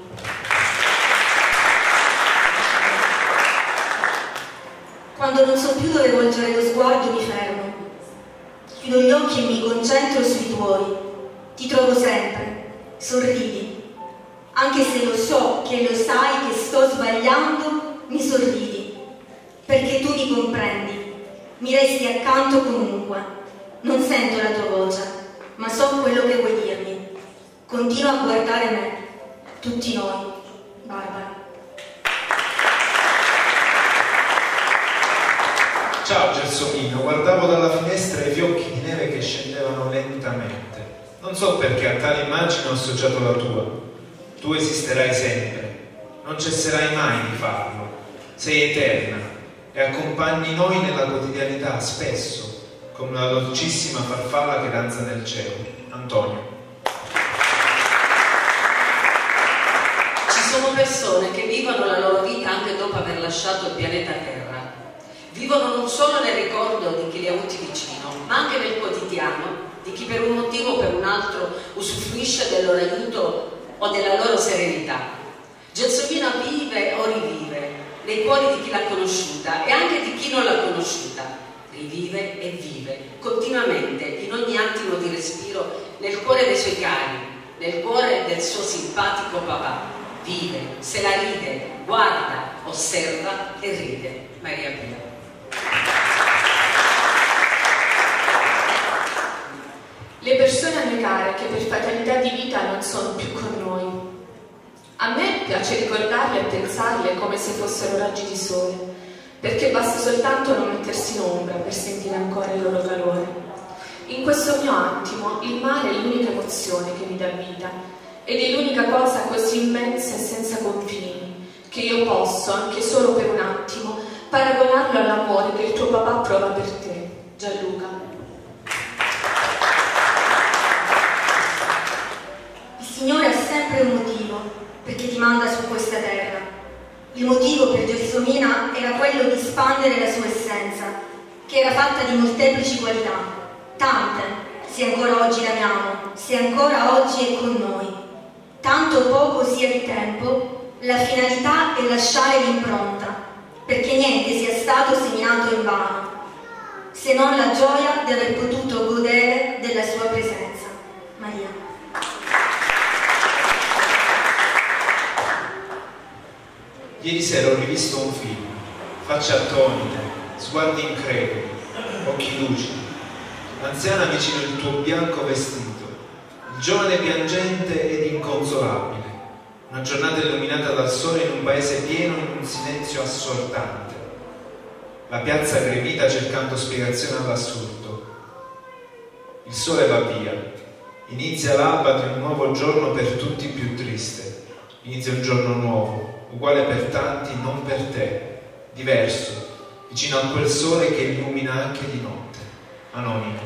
Quando non so più dove volgere lo sguardo mi fermo. Chiudo gli occhi e mi concentro sui tuoi. Ti trovo sempre. Sorridi. Anche se lo so che lo sai che sto sbagliando, mi sorridi. Perché tu mi comprendi. Mi resti accanto comunque. Non sento la tua voce, ma so quello che vuoi dirmi. Continua a guardare me. Tutti noi. Barbara. Ciao Gelsomino, guardavo dalla finestra i fiocchi di neve che scendevano lentamente. Non so perché a tale immagine ho associato la tua. Tu esisterai sempre, non cesserai mai di farlo. Sei eterna e accompagni noi nella quotidianità spesso, come una dolcissima farfalla che danza nel cielo. Antonio. Ci sono persone che vivono la loro vita anche dopo aver lasciato il pianeta Terra. Vivono non solo nel ricordo di chi li ha avuti vicino, ma anche nel quotidiano di chi per un motivo o per un altro usufruisce del loro aiuto o della loro serenità. Gelsomina vive o rivive nei cuori di chi l'ha conosciuta e anche di chi non l'ha conosciuta. Rivive e vive continuamente, in ogni attimo di respiro, nel cuore dei suoi cari, nel cuore del suo simpatico papà. Vive, se la ride, guarda, osserva e ride. Maria Pia. Le persone a me care che per fatalità di vita non sono più con noi. A me piace ricordarle e pensarle come se fossero raggi di sole, perché basta soltanto non mettersi in ombra per sentire ancora il loro calore. In questo mio attimo il mare è l'unica emozione che mi dà vita ed è l'unica cosa così immensa e senza confini che io posso, anche solo per un attimo, paragonarlo all'amore che il tuo papà prova per te, Gianluca. Il Signore ha sempre un motivo perché ti manda su questa terra. Il motivo per Gelsomina era quello di espandere la sua essenza, che era fatta di molteplici qualità, tante, se ancora oggi l'amiamo, se ancora oggi è con noi. Tanto poco sia di tempo, la finalità è lasciare l'impronta, perché niente sia stato seminato in vano, se non la gioia di aver potuto godere della sua presenza. Maria. Ieri sera ho rivisto un film, facce attonite, sguardi increduli, occhi lucidi, l'anziana vicino il tuo bianco vestito, il giovane piangente ed inconsolabile, una giornata illuminata dal sole in un paese pieno in un silenzio assordante, la piazza grevita cercando spiegazione all'assurdo. Il sole va via, inizia l'alba di un nuovo giorno per tutti più triste, inizia un giorno nuovo, uguale per tanti, non per te, diverso, vicino a quel sole che illumina anche di notte. Anonimo.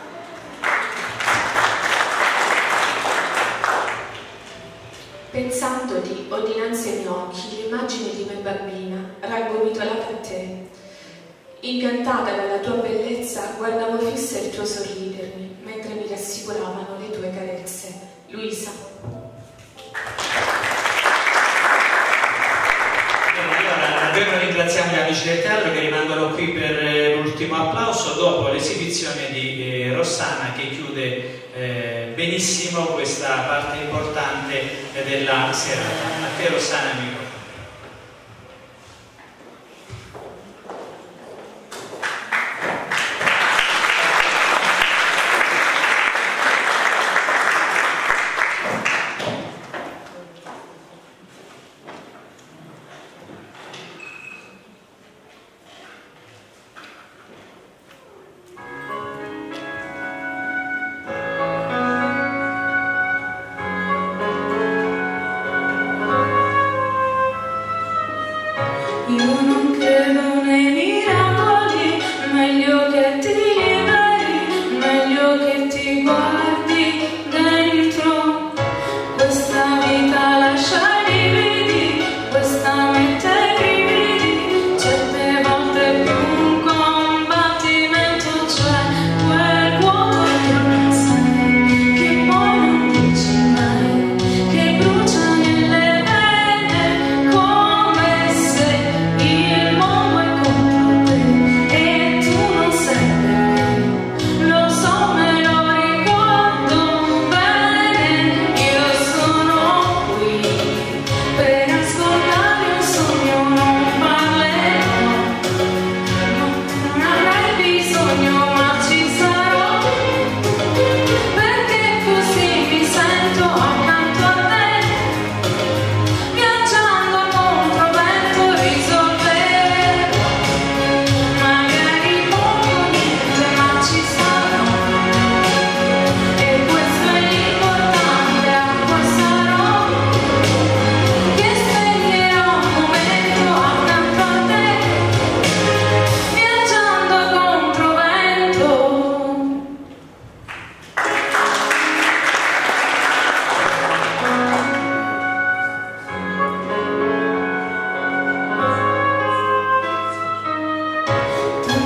Pensandoti, ho dinanzi ai miei occhi l'immagine di me bambina, raggomitolata a te. Incantata dalla tua bellezza, guardavo fissa il tuo sorridermi, mentre mi rassicuravano le tue carezze. Luisa. Davvero ringraziamo gli amici del teatro che rimangono qui per l'ultimo applauso dopo l'esibizione di eh, Rossana che chiude eh, benissimo questa parte importante della serata. A te Rossana, amico.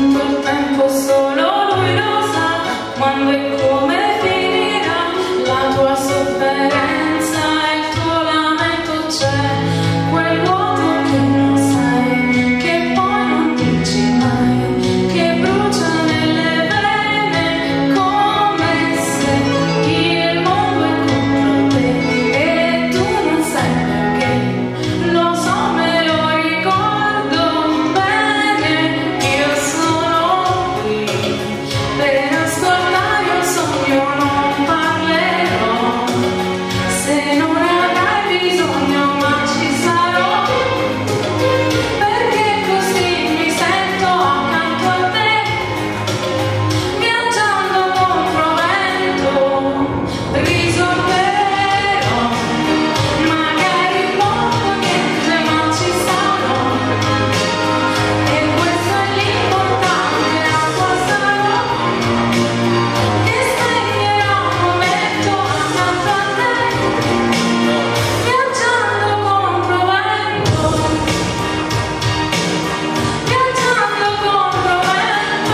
quanto il tempo solo lui lo sa, quando e come finirà la tua sofferenza e il tuo lamento. C'è quel vuoto che non sai, che poi non dici mai, che brucia nelle vene come se il mondo è contro te e tu non sai perché. Lo so, me lo ricordo bene, io sono qui per ascoltare un sogno, non parlerò se non avrai bisogno, ma ci sarò, perché così mi sento accanto a te, viaggiando contro vento, risolverò, magari poco niente, ma ci sarò, e questo è l'importante, acqua sarò, che spegnerò un momento accanto a te, viaggiando contro vento, viaggiando contro vento.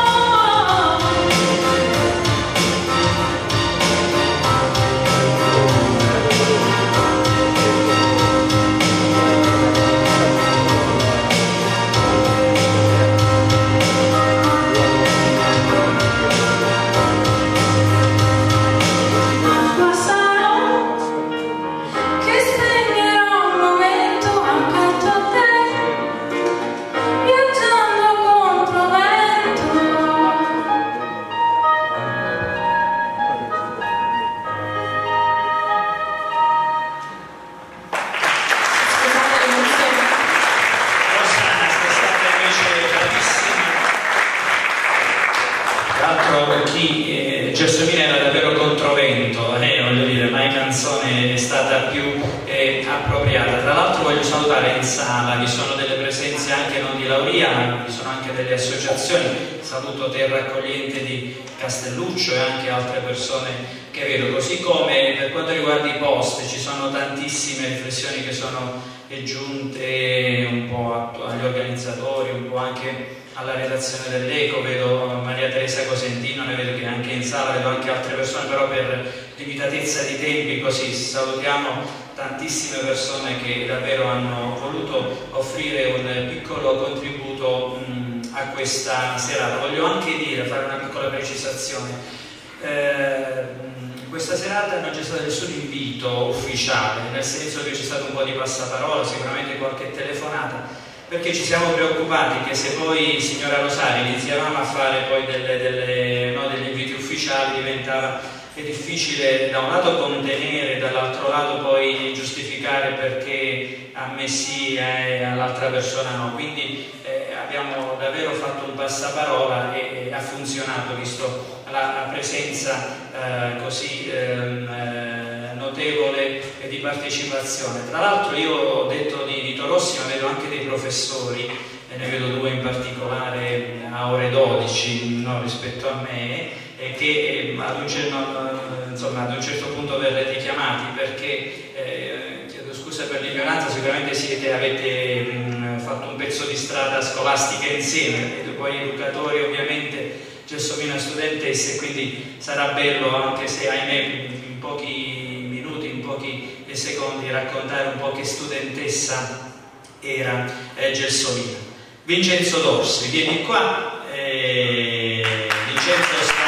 Acqua sarò, che spegnerò un momento accanto a te, viaggiando contro vento. Rossana, sei stata invece bravissima. Tra l'altro chi eh, Gelsomina era davvero controvento, eh, voglio dire, mai canzone è stata più eh, appropriata. Tra l'altro voglio salutare in sala, vi sono delle presenze anche non di Lauria, vi sono anche delle associazioni. Saluto Terra Accogliente di Castelluccio e anche altre persone che vedo, così come per quanto riguarda i post ci sono tantissime riflessioni che sono giunte un po' a- agli organizzatori, un po' anche alla redazione dell'Eco. Vedo Maria Teresa Cosentino, ne vedo che è anche in sala, vedo anche altre persone, però per limitatezza di tempi così salutiamo tantissime persone che davvero hanno voluto offrire un piccolo contributo mh, a questa serata. Voglio anche dire, fare una piccola precisazione. Eh, questa serata non c'è stato nessun invito ufficiale, nel senso che c'è stato un po' di passaparola, sicuramente qualche telefonata, perché ci siamo preoccupati che se poi, signora Rosario, iniziavamo a fare poi delle, delle, no, degli inviti ufficiali diventava è difficile da un lato contenere, dall'altro lato poi giustificare perché a me sì e all'altra persona no. Quindi eh, abbiamo davvero fatto un passaparola e, e ha funzionato, visto la, la presenza eh, così ehm, eh, notevole di partecipazione. Tra l'altro io ho detto di Vito Rossi, ma vedo anche dei professori, e ne vedo due in particolare a ore dodici, no, rispetto a me, e che eh, ad, un certo, insomma, ad un certo punto verrete chiamati, perché eh, chiedo scusa per l'ignoranza, sicuramente siete, avete mh, fatto un pezzo di strada scolastica insieme, e poi educatori ovviamente, Gelsomina studentesse, quindi sarà bello, anche se ahimè in pochi minuti, in pochi secondi, raccontare un po' che studentessa era eh, Gelsomina. Vincenzo Dorsi, vieni qua. eh, Vincenzo sta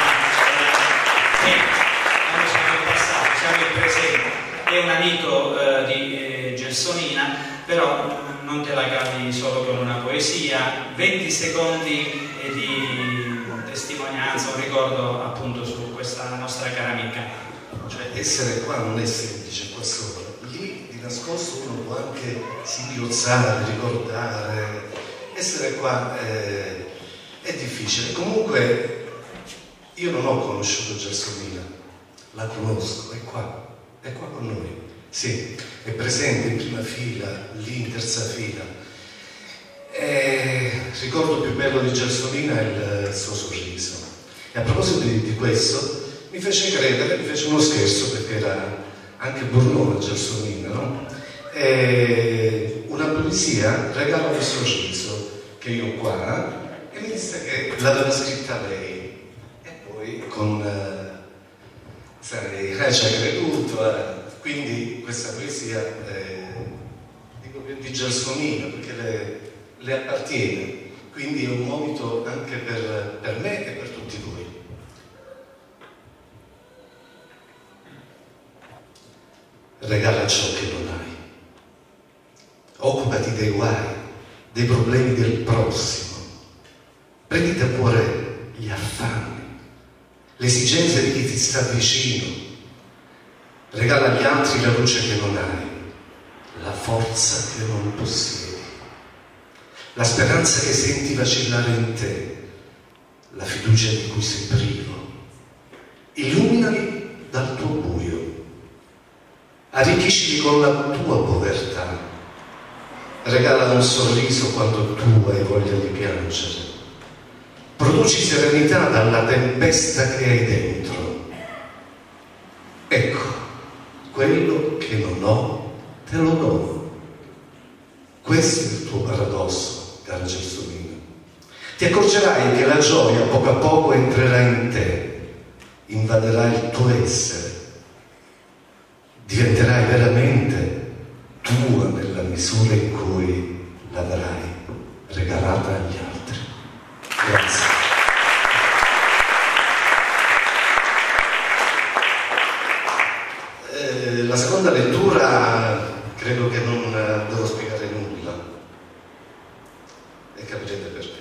eh, non siamo in passato, siamo in presente, è un amico eh, di eh, Gelsomina, però non te la cavi solo con una poesia. Venti secondi eh, di testimonianza, un ricordo appunto su questa nostra cara amica. Cioè, essere qua non è semplice, qua sopra, lì di nascosto uno può anche singhiozzare, ricordare. Essere qua eh, è difficile. Comunque io non ho conosciuto Gelsomina, la conosco, è qua, è qua con noi, sì, è presente in prima fila, lì in terza fila. E il ricordo più bello di Gelsomina è il, il suo sorriso. E a proposito di, di questo, mi fece credere, mi fece uno scherzo, perché era anche burlona Gelsomina, no? E una poesia, Regalo del sorriso, che io qua e mi disse che l'aveva scritta lei, e poi con eh, sai, ci ha creduto, eh. Quindi questa poesia eh, dico più di Gelsomino perché le, le appartiene, quindi è un monito anche per, per me e per tutti voi. Regala ciò che non hai, occupati dei guai, dei problemi del prossimo, prenditi a cuore gli affanni, le esigenze di chi ti sta vicino, regala agli altri la luce che non hai, la forza che non possiedi, la speranza che senti vacillare in te, la fiducia di cui sei privo, illuminali dal tuo buio, arricchiscili con la tua povertà, regala un sorriso quando tu hai voglia di piangere, produci serenità dalla tempesta che hai dentro. Ecco, quello che non ho te lo do. Questo è il tuo paradosso, cara Gelsomino. Ti accorgerai che la gioia poco a poco entrerà in te, invaderà il tuo essere, diventerai veramente tua nella misura in cui l'avrai regalata agli altri. Grazie. Eh, la seconda lettura credo che non devo spiegare nulla e capirete perché.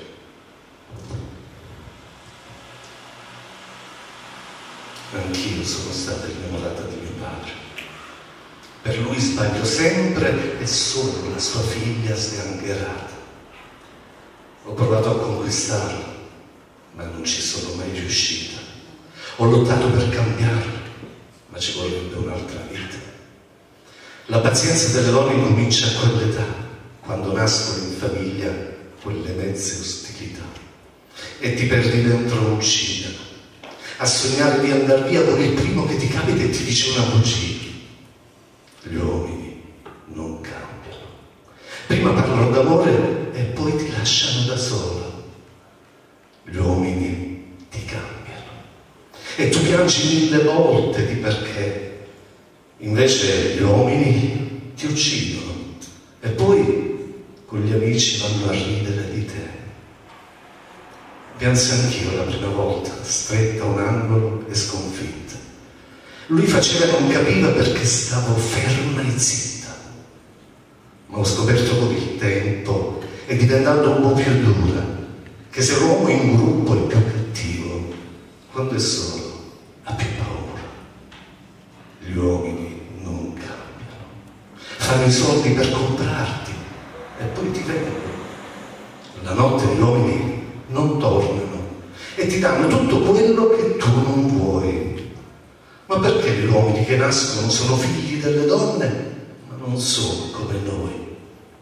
Anch'io sono stata innamorata di mio padre. Per lui sbaglio sempre e sono la sua figlia sgangherata. Ho provato a conquistarlo, ma non ci sono mai riuscita. Ho lottato per cambiarlo, ma ci vorrebbe un'altra vita. La pazienza delle donne comincia a quell'età, quando nascono in famiglia quelle mezze ostilità, e ti perdi dentro un cinema, a sognare di andare via con il primo che ti capita e ti dice una bugia. Gli uomini non cambiano. Prima parlano d'amore e poi ti lasciano da sola. Gli uomini ti cambiano. E tu piangi mille volte di perché. Invece gli uomini ti uccidono. E poi con gli amici vanno a ridere di te. Piansi anch'io la prima volta, stretta a un angolo e sconfitta. Lui faceva e non capiva perché stavo ferma e zitta. Ma ho scoperto con il tempo, e diventando un po' più dura, che se l'uomo in gruppo è più cattivo, quando è solo ha più paura. Gli uomini non cambiano. Fanno i soldi per comprarti e poi ti vendono. La notte gli uomini non tornano e ti danno tutto quello che tu non vuoi. Ma perché gli uomini che nascono sono figli delle donne, ma non sono come noi?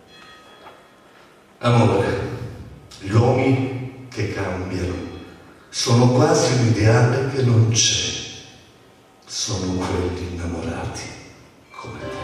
Amore, gli uomini che cambiano sono quasi un ideale che non c'è, sono quelli innamorati come te.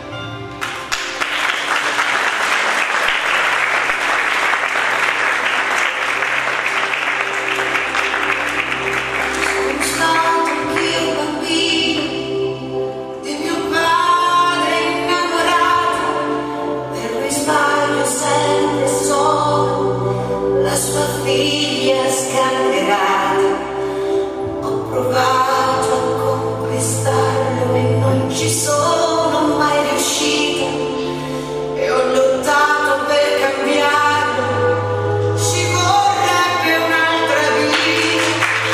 Figlia sgangherata, ho provato a conquistarlo e non ci sono mai riuscita, e ho lottato per cambiarlo, ci vorrebbe un'altra vita.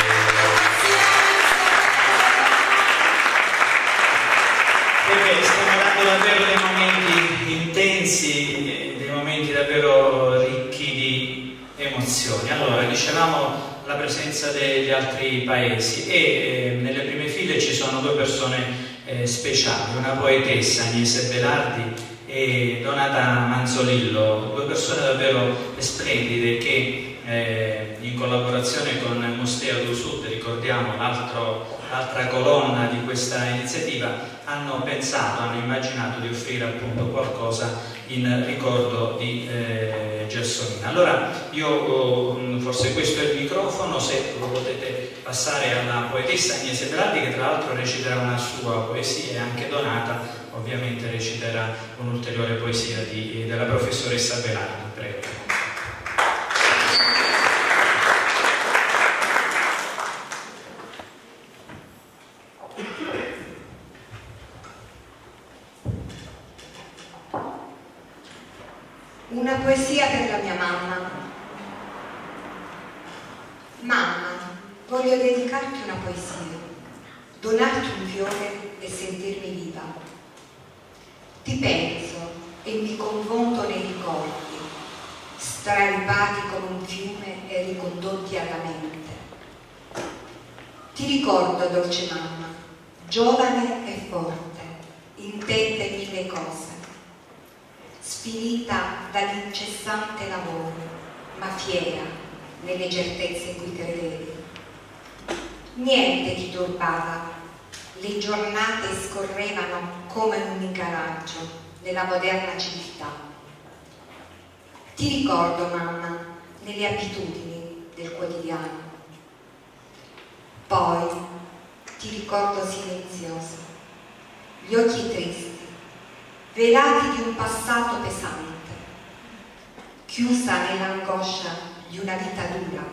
Perché stiamo dando davvero dei momenti intensi, dei momenti davvero ricchi di emozioni. Allora, dicevamo la presenza degli altri paesi e eh, nelle prime file ci sono due persone eh, speciali, una poetessa, Agnese Belardi, e Donata Manzolillo, due persone davvero splendide che eh, in collaborazione con Mustea do Sud, ricordiamo l'altra colonna di questa iniziativa, hanno pensato, hanno immaginato di offrire appunto qualcosa in ricordo di eh, Gelsomina. Allora io, oh, forse questo è il microfono, se lo potete passare alla poetessa Agnese Berardi, che tra l'altro reciterà una sua poesia, e anche Donata ovviamente reciterà un'ulteriore poesia di, della professoressa Berardi. Prego. Una poesia per la mia mamma. Mamma, voglio dedicarti una poesia, donarti un fiore e sentirmi viva. Ti penso e mi confonto nei ricordi, straripati come un fiume e ricondotti alla mente. Ti ricordo, dolce mamma, giovane e forte, intente mille cose, sfinita dall'incessante lavoro, ma fiera nelle certezze cui credevi. Niente ti turbava, le giornate scorrevano come un incoraggio nella moderna civiltà. Ti ricordo, mamma, nelle abitudini del quotidiano. Poi ti ricordo silenziosa, gli occhi tristi, velati di un passato pesante, chiusa nell'angoscia di una vita dura.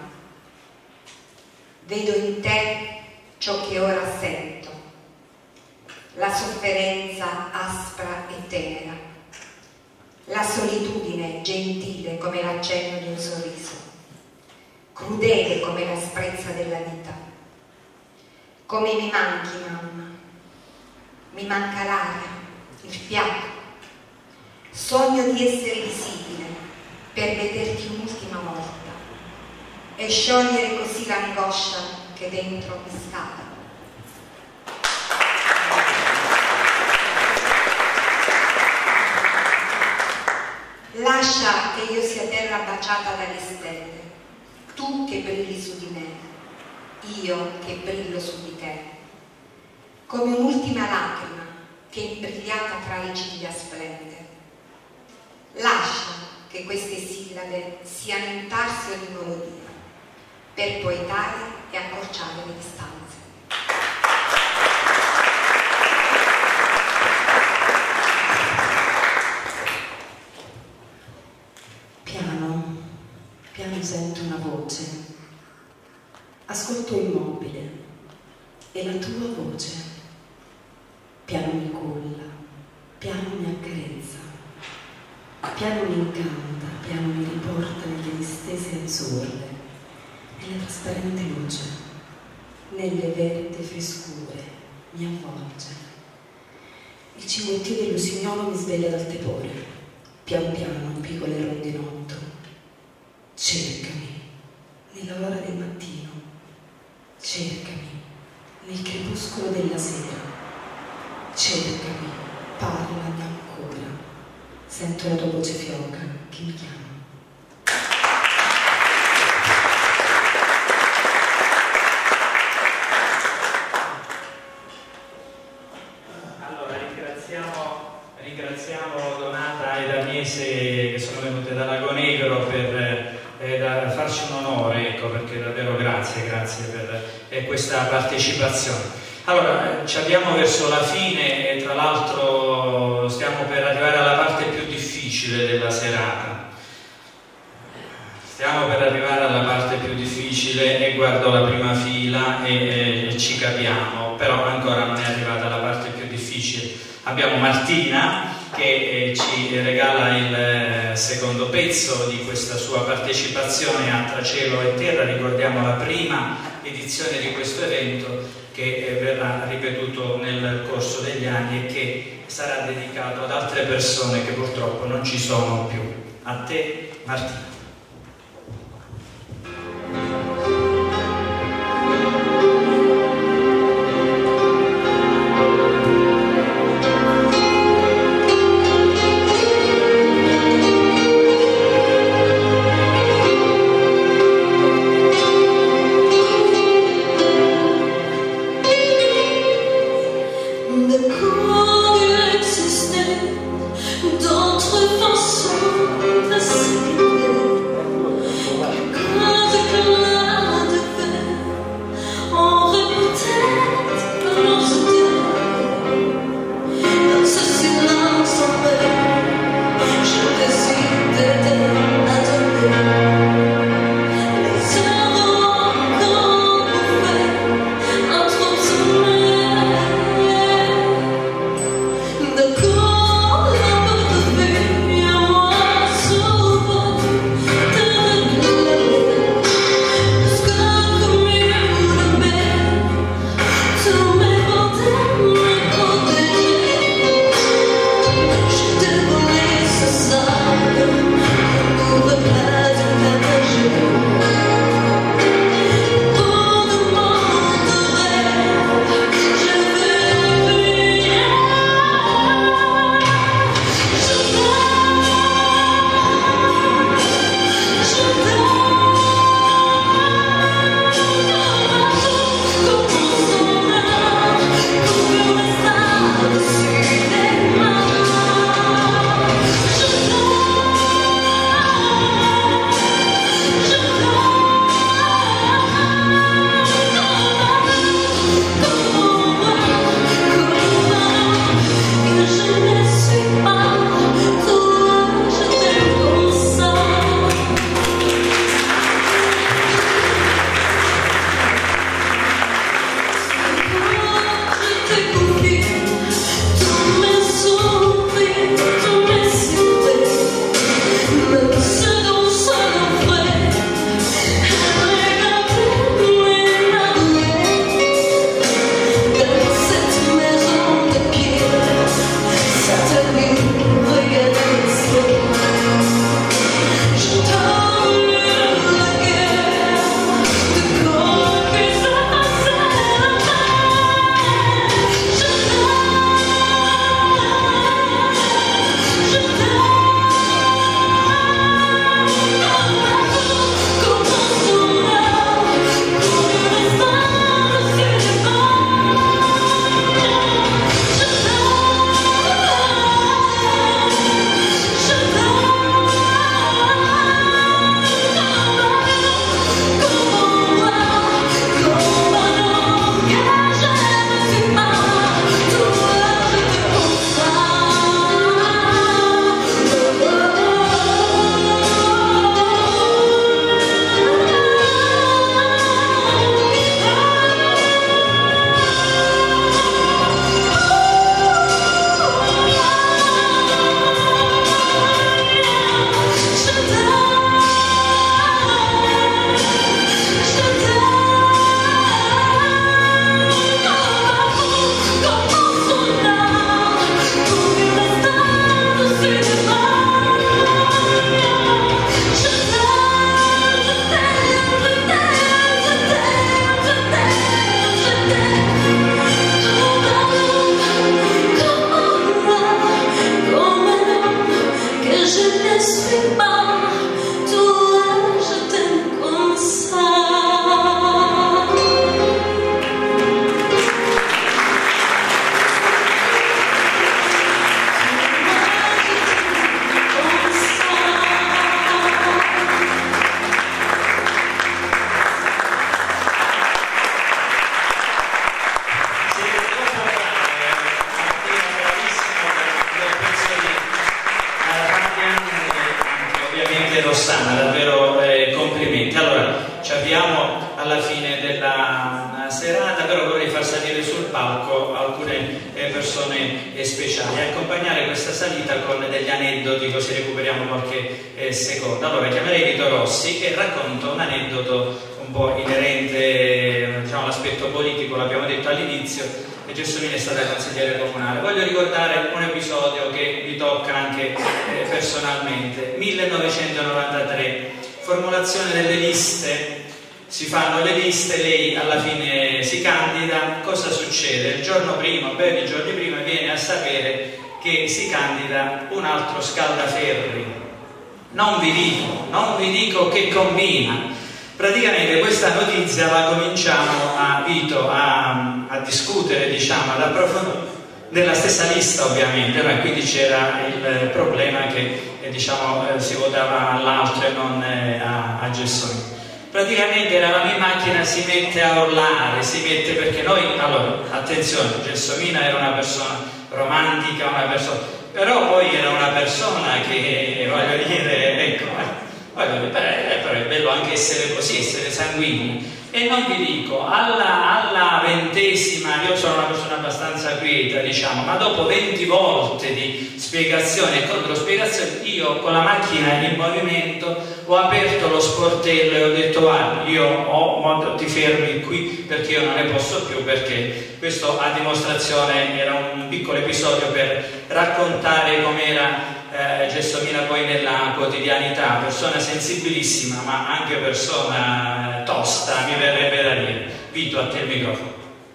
Vedo in te ciò che ora sento, la sofferenza aspra e tenera, la solitudine gentile come l'accenno di un sorriso, crudele come l'asprezza della vita. Come mi manchi, mamma, mi manca l'aria, il fiato. Sogno di essere visibile per vederti un'ultima volta e sciogliere così l'angoscia che dentro mi scava. Lascia che io sia terra baciata dalle stelle, tu che brilli su di me, io che brillo su di te, come un'ultima lacrima che imbrigliata tra le ciglia splende. Lascia che queste sillabe siano intarsio di melodia per poetare e accorciare le distanze. Piano, piano sento una voce, ascolto immobile, è la tua voce. Piano mi culla, piano mi accarezza, piano mi incanta, piano mi riporta nelle distese azzurre, nella trasparente luce, nelle verde frescure mi avvolge. Il cinguettio dell'usignolo mi sveglia dal tepore, pian piano piego le rondinotto. Cercami nell'ora del mattino, cercami nel crepuscolo della sera, cercami, parlami ancora, sento la tua voce fioca che mi chiama. Allora ringraziamo, ringraziamo Donata ed Agnese che sono venute dall'Agonegro per eh, da farci un onore, ecco, perché davvero grazie, grazie per eh, questa partecipazione. Allora, ci abbiamo verso la fine e tra l'altro stiamo per arrivare alla parte più difficile della serata. Stiamo per arrivare alla parte più difficile e guardo la prima fila e, e ci capiamo, però ancora non è arrivata la parte più difficile. Abbiamo Martina che eh, ci regala il eh, secondo pezzo di questa sua partecipazione a Tra cielo e terra. Ricordiamo la prima edizione di questo evento che verrà ripetuto nel corso degli anni e che sarà dedicato ad altre persone che purtroppo non ci sono più. A te, Martina. Thank fine della serata, però vorrei far salire sul palco alcune eh, persone eh, speciali e accompagnare questa salita con degli aneddoti, così recuperiamo qualche eh, secondo. Allora chiamerei Vito Rossi e racconto un aneddoto un po' inerente, diciamo, all'aspetto politico, l'abbiamo detto all'inizio. Gelsomina è stata consigliere comunale. Voglio ricordare un episodio che mi tocca anche eh, personalmente. millenovecentonovantatré, formulazione delle liste, si fanno le liste, lei alla fine si candida. Cosa succede? Il giorno prima, beh, i giorni prima viene a sapere che si candida un altro scaldaferri. Non vi dico, non vi dico che combina. Praticamente questa notizia la cominciamo a Vito a, a discutere, diciamo, ad approfondire, nella stessa lista ovviamente, no? E quindi c'era il problema che eh, diciamo, eh, si votava all'altro e non eh, a, a Gelsomina. Praticamente eravamo in macchina, si mette a urlare, si mette, perché noi, allora, attenzione, Gelsomina era una persona romantica, una persona, però poi era una persona che, voglio dire, ecco, però è bello anche essere così, essere sanguigni. E non vi dico, alla, alla ventesima, io sono una persona abbastanza quieta, diciamo, ma dopo venti volte di spiegazioni e controspiegazioni, io con la macchina in movimento ho aperto lo sportello e ho detto: guarda, io ho modo, ti fermi qui perché io non ne posso più, perché questo a dimostrazione era un piccolo episodio per raccontare com'era Eh, Gelsomina poi nella quotidianità, persona sensibilissima ma anche persona tosta, mi verrebbe da dire. Vito, a te il microfono.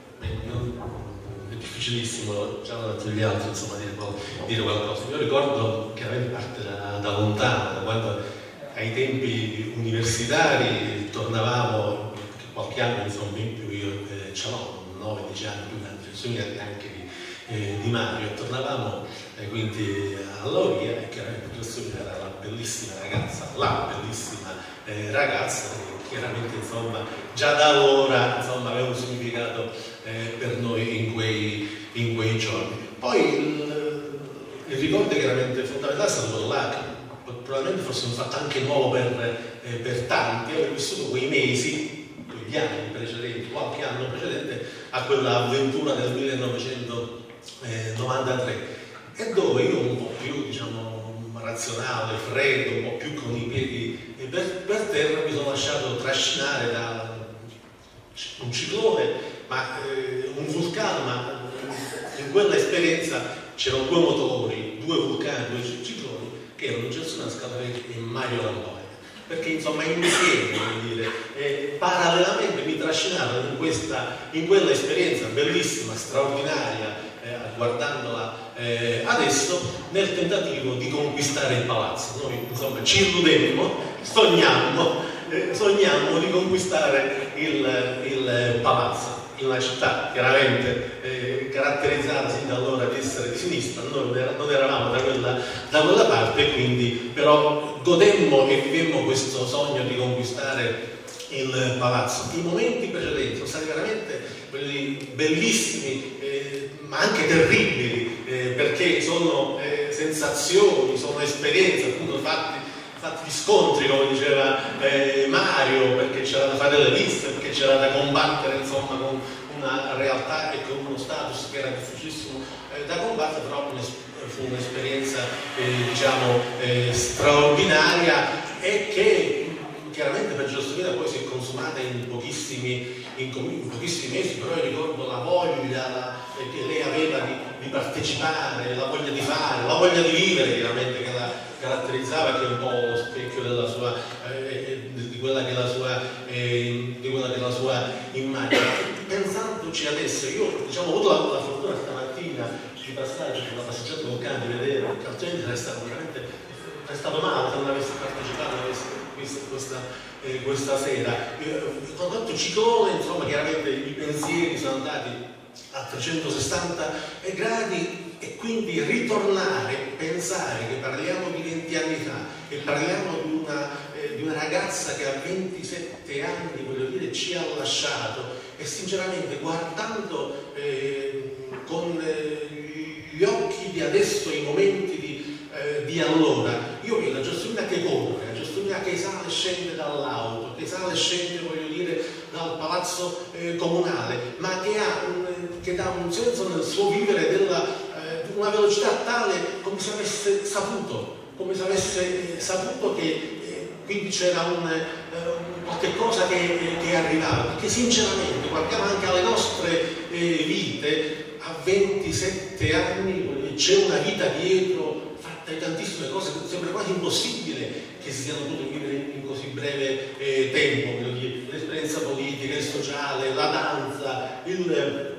È difficilissimo, già davanti agli altri, insomma, dire, dire qualcosa. Io ricordo chiaramente parte da, da lontano, da quando ai tempi universitari tornavamo, qualche anno insomma in più, io eh, ce l'ho, nove dieci anni più grande Gelsomina anche di, eh, di Mario, tornavamo eh, quindi a Lauria, e chiaramente Gelsomina era la bellissima ragazza, la bellissima eh, ragazza, che chiaramente insomma già da allora insomma aveva un significato eh, per noi in quei, in quei giorni. Poi il, il ricordo chiaramente fondamentale è stato quello là, che probabilmente fosse un fatto anche nuovo per, eh, per tanti, aver vissuto quei mesi, quegli anni precedenti, qualche anno precedente a quella avventura del millenovecentonovantatré, e dove io un po' più, diciamo, razionale, freddo, un po' più con i piedi per, per terra, mi sono lasciato trascinare da un ciclone, ma eh, un vulcano, ma in quella esperienza c'erano due motori, due vulcani, due cicloni, che erano Gelsomina Scaldaferri e Mario Lamborghini, perché insomma insieme, voglio dire, eh, parallelamente mi trascinavano in questa, in quella esperienza bellissima, straordinaria, eh, guardandola eh, adesso, nel tentativo di conquistare il palazzo. Noi insomma ci illudemmo, sognammo, eh, sognammo di conquistare il, il palazzo in una città chiaramente eh, caratterizzata sin da allora di essere di sinistra. Noi non eravamo da quella, da quella parte, quindi però godemmo e vivemmo questo sogno di conquistare il palazzo. I momenti precedenti sono stati veramente bellissimi, eh, ma anche terribili, eh, perché sono eh, sensazioni, sono esperienze, appunto fatti, fatti di scontri, come diceva eh, Mario, perché c'era da fare le liste, perché c'era da combattere insomma con una realtà e con uno status che era difficilissimo eh, da combattere, però fu un'esperienza eh, diciamo eh, straordinaria, e che chiaramente per Gelsomina poi si è consumata in pochissimi, in, in pochissimi mesi, però io ricordo la voglia la, che lei aveva di, di partecipare, la voglia di fare, la voglia di vivere chiaramente, che la caratterizzava, che è un po' lo specchio della sua, eh, di, quella che è la sua, eh, di quella che è la sua immagine. Pensandoci adesso, io diciamo, ho avuto la, la fortuna stamattina di passare per la passeggiata con Cani, di vedere, perché altrimenti sarei stato veramente stato male se non avessi partecipato, non avessi visto questa, eh, questa sera. Con tanto ciclone, insomma, chiaramente i pensieri sono andati a trecentosessanta gradi, e quindi ritornare, pensare che parliamo di venti anni fa, e parliamo di una, eh, di una ragazza che a ventisette anni, voglio dire, ci ha lasciato, e sinceramente guardando eh, con eh, gli occhi di adesso i momenti di, eh, di allora, io vedo la Gelsomina che corre, la Gelsomina che sale e scende dall'auto, che sale e scende, voglio dire, dal palazzo eh, comunale, ma che, ha un, che dà un senso nel suo vivere della, eh, una velocità tale come se avesse saputo, come se avesse eh, saputo che eh, quindi c'era un, eh, qualche cosa che, eh, che arrivava, perché sinceramente guardiamo anche alle nostre eh, vite, a ventisette anni c'è una vita dietro fatta di tantissime cose, sembra quasi impossibile che si siano potute vivere in così breve eh, tempo, l'esperienza politica, il sociale, la danza, il,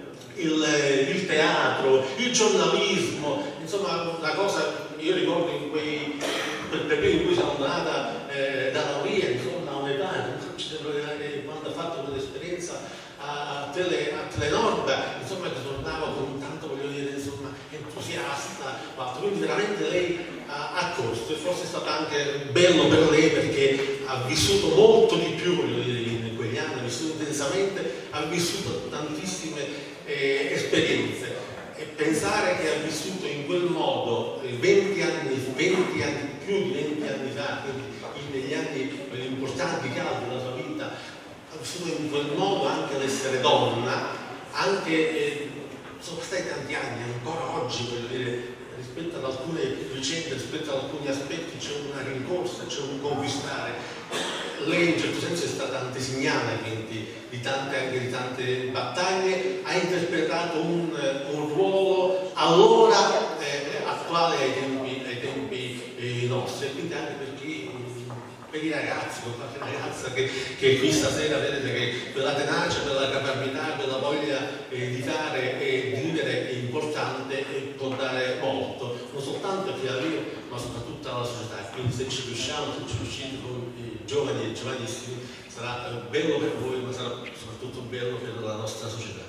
il, il teatro, il giornalismo, insomma la cosa, io ricordo in quei, quel periodo in cui sono andata eh, da Lauria, insomma a un'età, quando ha fatto quell'esperienza a, tele, a Telenord, insomma che tornava con tanto, voglio dire, insomma, entusiasta, quindi veramente lei ha, ha corso, e forse è stato anche bello per lei perché ha vissuto molto di più, voglio dire, in quegli anni, ha vissuto intensamente, ha vissuto tantissime eh, esperienze, e pensare che ha vissuto in quel modo venti anni, venti anni, più di venti anni fa, quindi negli anni importanti, caldi della sua vita, ha vissuto in quel modo anche l'essere donna, anche eh, sono stati tanti anni, ancora oggi, voglio dire, rispetto ad alcune vicende, rispetto ad alcuni aspetti c'è una rincorsa, c'è un conquistare. Lei in un certo senso è stata antesignana quindi, di tante, anche di tante battaglie, ha interpretato un, un ruolo allora eh, attuale ai tempi, ai tempi eh, nostri, quindi anche per chi, per i ragazzi, per qualche ragazza che, che qui stasera vedete che quella tenacia, quella capacità, quella voglia eh, di fare e di vivere è importante e può dare molto, non soltanto a chi la vive, ma soprattutto alla società. Quindi se ci riusciamo, se ci riuscite con i giovani e giovanissimi, sarà bello per voi, ma sarà soprattutto bello per la nostra società.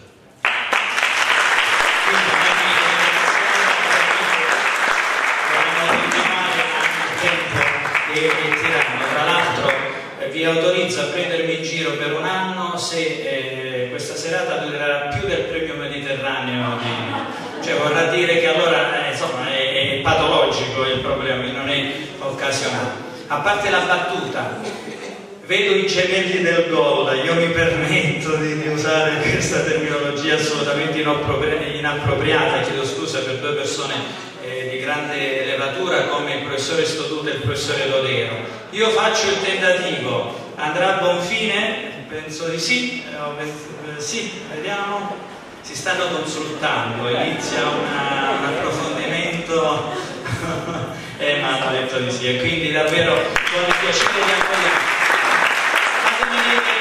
E, e tiranno. Tra l'altro eh, vi autorizzo a prendermi in giro per un anno se eh, questa serata durerà più del premio Mediterraneo di... cioè vorrà dire che allora eh, insomma è, è patologico il problema, non è occasionale. A parte la battuta, vedo i gemelli del gol, io mi permetto di, di usare questa terminologia assolutamente inappropriata, chiedo scusa per due persone di grande levatura come il professore Stoduto e il professore Dodero. Io faccio il tentativo, andrà a buon fine? Penso di sì, eh, sì, vediamo, si stanno consultando, inizia una, un approfondimento e mi hanno detto di sì, e quindi davvero con il piacere di accogliere. Fatemi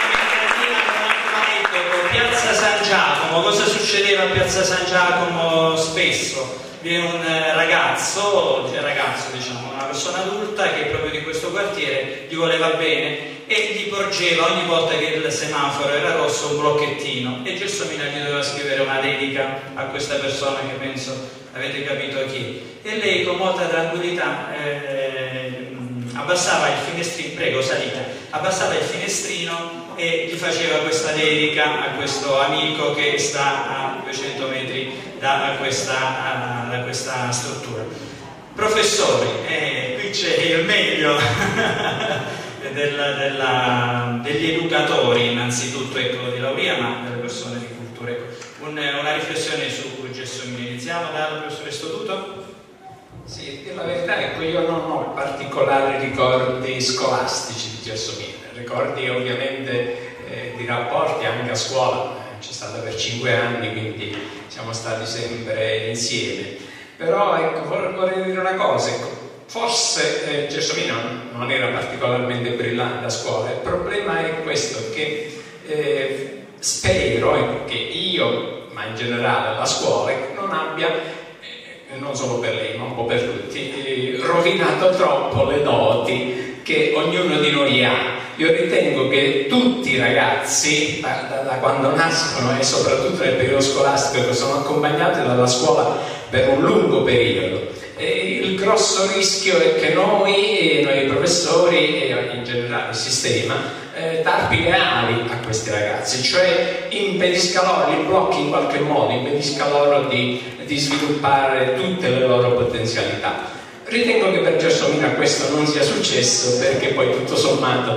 vedere Piazza San Giacomo, cosa succedeva a Piazza San Giacomo spesso? Viene un ragazzo, ragazzo diciamo, una persona adulta che proprio di questo quartiere gli voleva bene e gli porgeva ogni volta che il semaforo era rosso un blocchettino, e Gelsomina gli doveva scrivere una dedica a questa persona che penso avete capito chi, e lei con molta tranquillità eh, abbassava il finestrino, prego salite, abbassava il finestrino e gli faceva questa dedica a questo amico che sta a duecento metri da questa, da questa struttura. Professori, eh, qui c'è il meglio della, della, degli educatori innanzitutto, ecco, di Lauria, ma delle persone di cultura. Ecco. Un, una riflessione su Gelsomina. Iniziamo dal professore Stoduto. Sì, la verità è che io non ho particolari ricordi scolastici di Gelsomina, ricordi ovviamente eh, di rapporti anche a scuola, c'è stata per cinque anni, quindi siamo stati sempre insieme. Però ecco, vorrei dire una cosa, ecco, forse eh, Gelsomina non era particolarmente brillante a scuola, il problema è questo, che eh, spero ecco, che io, ma in generale la scuola, ecco, non abbia, non solo per lei ma un po' per tutti, eh, rovinato troppo le doti che ognuno di noi ha. Io ritengo che tutti i ragazzi da, da, da quando nascono e soprattutto nel periodo scolastico, che sono accompagnati dalla scuola per un lungo periodo, e il grosso rischio è che noi, noi professori e in generale il sistema eh, tarpi le ali a questi ragazzi, cioè impedisca loro, li blocchi in qualche modo, impedisca loro di, di sviluppare tutte le loro potenzialità. Ritengo che per Gelsomina questo non sia successo, perché poi tutto sommato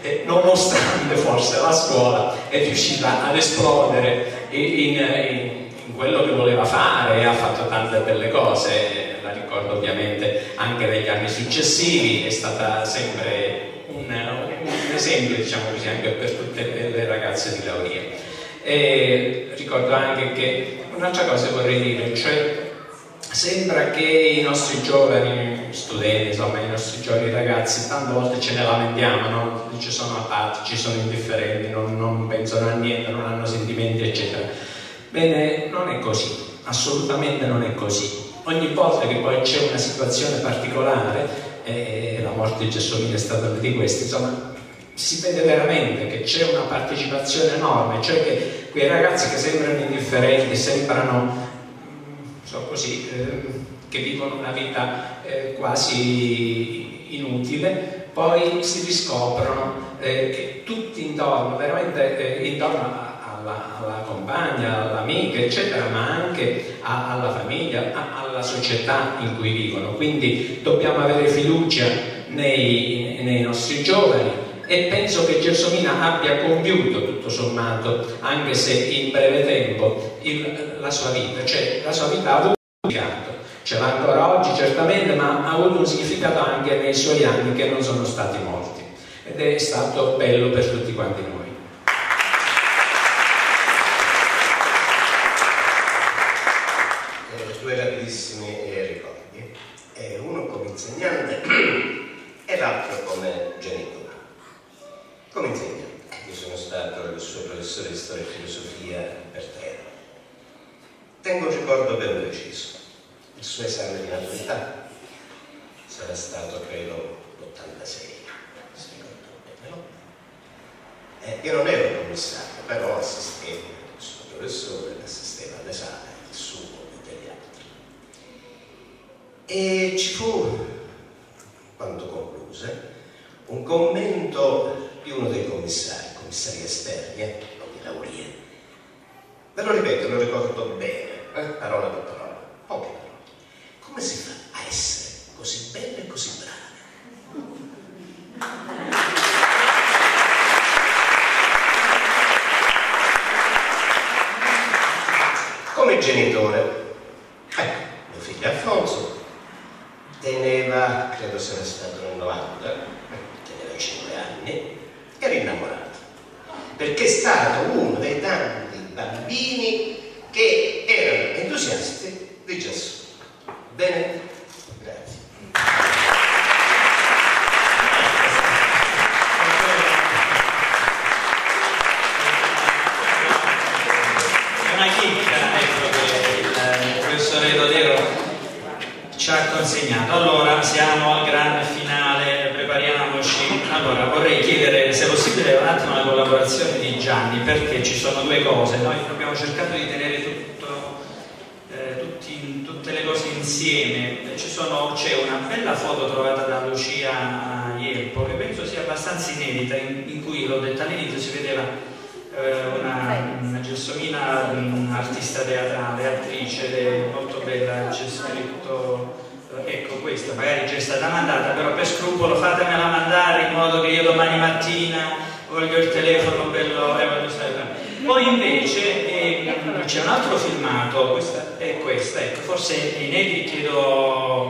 eh, nonostante forse la scuola è riuscita ad esplodere in, in, in quello che voleva fare, e ha fatto tante belle cose, la ricordo ovviamente anche negli anni successivi, è stata sempre un, un esempio, diciamo così, anche per tutte le ragazze di Lauria. E ricordo anche che un'altra cosa vorrei dire, cioè sembra che i nostri giovani studenti, insomma i nostri giovani ragazzi, tante volte ce ne lamentiamo, no? Ci sono apatici, sono indifferenti, non, non pensano a niente, non hanno sentimenti, eccetera. Bene, non è così, assolutamente non è così. Ogni volta che poi c'è una situazione particolare, e la morte di Gelsomina è stata una di queste, insomma, si vede veramente che c'è una partecipazione enorme, cioè che quei ragazzi che sembrano indifferenti, sembrano so così, eh, che vivono una vita eh, quasi inutile, poi si riscoprono eh, che tutti intorno, veramente eh, intorno a, alla, alla compagna, all'amica, eccetera, ma anche a, alla famiglia, a, alla società in cui vivono. Quindi dobbiamo avere fiducia nei, nei nostri giovani, e penso che Gelsomina abbia compiuto tutto sommato, anche se in breve tempo, il, la sua vita, cioè la sua vita ha avuto un significato, ce l'ha ancora oggi certamente, ma ha avuto un significato anche nei suoi anni, che non sono stati molti, ed è stato bello per tutti quanti noi. Eh, due rapidissimi eh, ricordi, eh, uno come insegnante e l'altro come genitore. Come insegnante, io sono stato il suo professore di storia e filosofia per terra. Tengo un ricordo ben preciso, il suo esame di maturità sarà stato credo l'ottantasei, se ricordo bene, no? Eh, io non ero commissario, però assistevo il suo professore, assisteva all'esame, il suo e degli altri. E ci fu, quando concluse, un commento di uno dei commissari, commissari esterni, eh, non di Lauria. Ve lo ripeto, lo ricordo bene, eh, parola per parola, poche parole. Come si fa a essere così belle e così brave? Come genitore, ecco, mio figlio Alfonso teneva, credo sia stato nel novanta, teneva cinque anni, era innamorato, perché è stato uno dei tanti bambini che erano entusiasti di Gesù. Bene? Grazie. È una chicca, ecco, che il professore Dodero ci ha consegnato. Allora siamo al grande finale, prepariamoci. Allora vorrei chiedere se possibile un attimo la collaborazione di Gianni, perché ci sono due cose. Noi abbiamo cercato di tenere tutto, eh, tutti, tutte le cose insieme. C'è una bella foto trovata da Lucia Ielpo, che penso sia abbastanza inedita, in, in cui, l'ho detto all'inizio, si vedeva eh, una, una Gelsomina, un'artista teatrale, attrice molto bella, c'è scritto. Ecco, questa magari già è stata mandata, però per scrupolo fatemela mandare in modo che io domani mattina voglio il telefono bello. Eh, poi invece eh, c'è un altro filmato, questa è questa, ecco, forse inedito, chiedo.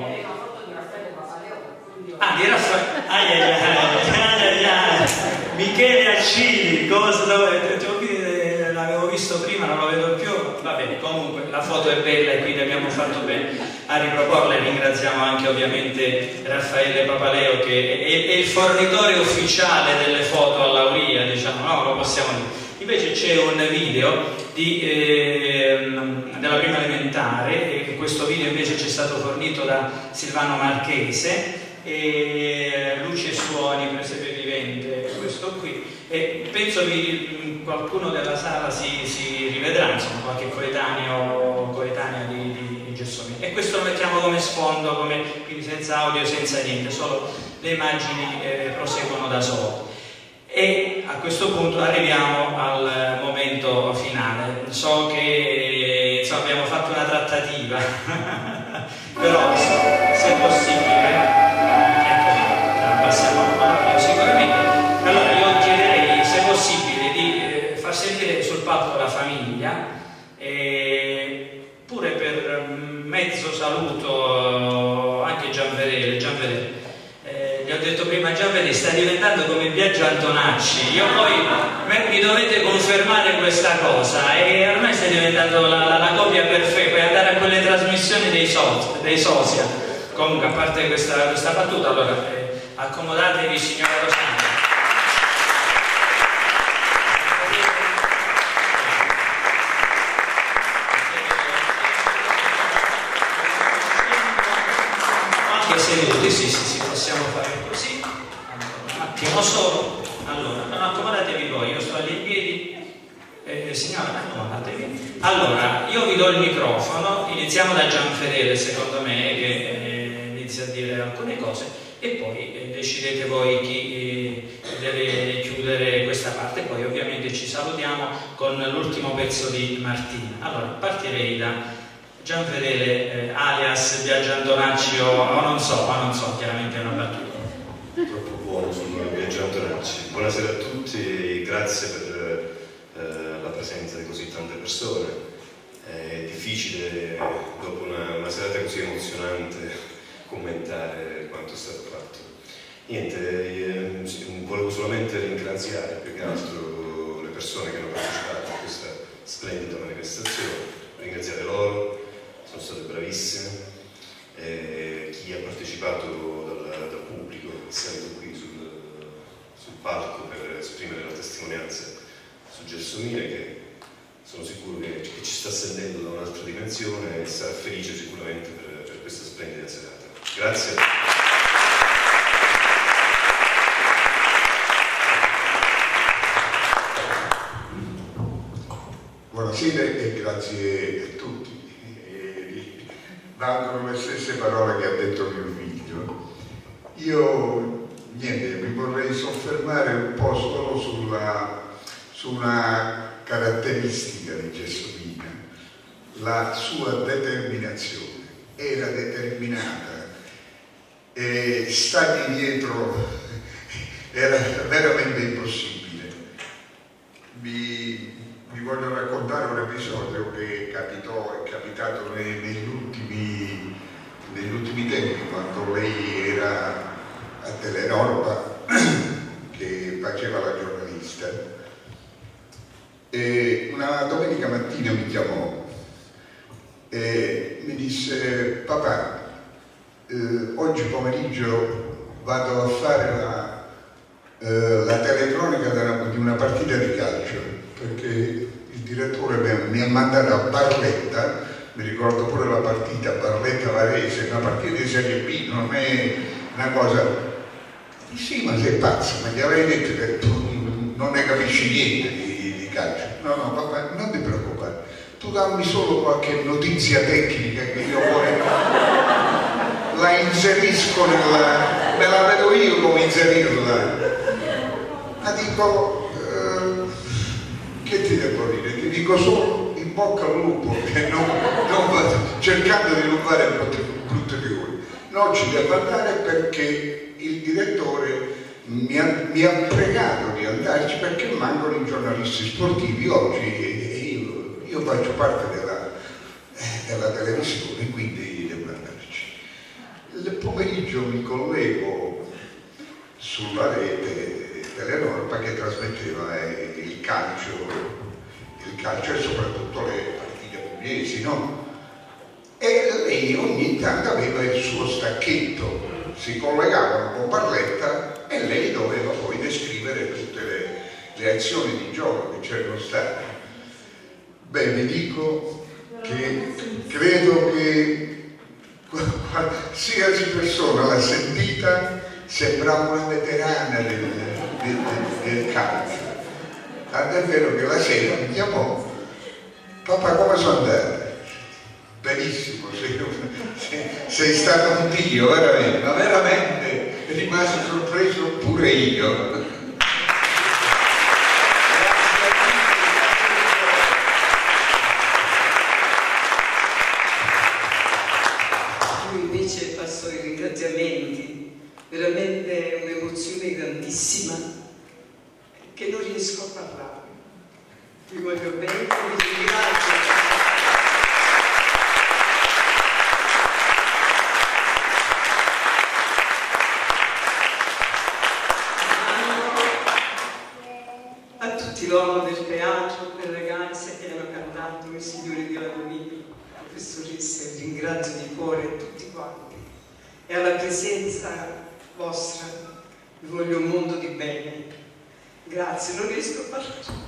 Ah, di Raffaele. Ai ai ai, ai, ai. Michele Accini, cosa l'avevo visto prima, non lo vedo più. Va bene, comunque la foto è bella e quindi abbiamo fatto bene a riproporla, e ringraziamo anche ovviamente Raffaele Papaleo, che è, è il fornitore ufficiale delle foto a Lauria, diciamo, no? Lo possiamo dire. Invece c'è un video di, eh, della prima elementare, e questo video invece ci è stato fornito da Silvano Marchese, e Luci e Suoni, Presepe Vivente, questo qui, e penso che qualcuno della sala si, si rivedrà, insomma, qualche coetaneo coetanea di, di, di Gelsomina, e questo lo mettiamo come sfondo, come, quindi senza audio, senza niente, solo le immagini eh, proseguono da solo. E a questo punto arriviamo al momento finale. So che insomma, abbiamo fatto una trattativa però se è possibile ecco, passiamo a sicuramente. Allora io palco la famiglia, e pure per mezzo saluto anche Gianfedele. Gianfedele, eh, gli ho detto prima, Gianfedele sta diventando come Biagio Antonacci, io poi mi dovete confermare questa cosa, e ormai stai diventando la, la, la copia perfetta, puoi andare a quelle trasmissioni dei, so, dei social. Comunque, a parte questa, questa battuta, allora eh, accomodatevi, signora Rosana. Seduti, sì, sì, sì, possiamo fare così. Un attimo solo. Allora, non accomodatevi voi, io sto lì in piedi. Eh, signora, accomodatevi. Allora, io vi do il microfono, iniziamo da Gianfedele, secondo me, che eh, inizia a dire alcune cose, e poi eh, decidete voi chi eh, deve chiudere questa parte, poi ovviamente ci salutiamo con l'ultimo pezzo di Martina. Allora, partirei da Gianfedele, eh, alias Biagio Antonacci, o, o non so, o non so, chiaramente è una battuta. Troppo buono sul Biagio Antonacci. Buonasera a tutti, grazie per eh, la presenza di così tante persone. È difficile, dopo una, una serata così emozionante, commentare quanto è stato fatto. Niente, eh, volevo solamente ringraziare più che altro le persone che hanno partecipato a questa splendida manifestazione, ringraziare loro. Sono state bravissime, eh, chi ha partecipato dal, dal pubblico, essendo qui sul, sul palco per esprimere la testimonianza su Gelsomina, che sono sicuro che, che ci sta sentendo da un'altra dimensione e sarà felice sicuramente per, per questa splendida serata. Grazie. Buonasera e grazie a tutti. Valgono le stesse parole che ha detto mio figlio. Io niente, mi vorrei soffermare un po' solo sulla, su una caratteristica di Gelsomina, la sua determinazione. Era determinata e stargli dietro era veramente impossibile. Mi, Vi voglio raccontare un episodio che capitò, è capitato nei, negli, ultimi, negli ultimi tempi, quando lei era a Telenorma, che faceva la giornalista. E una domenica mattina mi chiamò e mi disse: papà, eh, oggi pomeriggio vado a fare la, eh, la telecronica di una partita di calcio, perché il direttore mi ha mandato a Barletta, mi ricordo pure la partita Barletta-Varese, una partita di Serie B, non è una cosa... Sì, ma sei pazzo, ma gli avrei detto che tu non ne capisci niente di, di calcio. No, no, papà, non ti preoccupare, tu dammi solo qualche notizia tecnica che io poi la inserisco nella... me la vedo io come inserirla. Ma dico... Che ti devo dire? Ti dico solo in bocca al lupo, che non, non vado, cercando di non fare brutte, brutte figure. No, ci devo andare perché il direttore mi ha, mi ha pregato di andarci perché mancano i giornalisti sportivi oggi e io, io faccio parte della, della televisione, quindi devo andarci. Il pomeriggio mi collego sulla rete Telenorma che trasmetteva il calcio, il calcio e soprattutto le partite pugliesi, no? E lei ogni tanto aveva il suo stacchetto, si collegavano con Barletta e lei doveva poi descrivere tutte le, le azioni di gioco che c'erano state. Beh, vi dico che credo che qualsiasi persona l'ha sentita, sembrava una veterana del, del, del, del calcio. Tanto è vero che la sera mi chiamò: papà, come sono andato? Benissimo, sei, sei, sei stato un dio, veramente, ma veramente rimasi sorpreso pure io. Io invece passo ai ringraziamenti, veramente un'emozione grandissima che non riesco a parlare. Vi voglio intervento, vi ringrazio. A tutti l'uomo del teatro, le ragazze che hanno cantato, i signori di Lagonini, professoresse, ringrazio di cuore tutti quanti. E alla presenza vostra vi voglio un mondo di bene. Grazie, non riesco a parlare.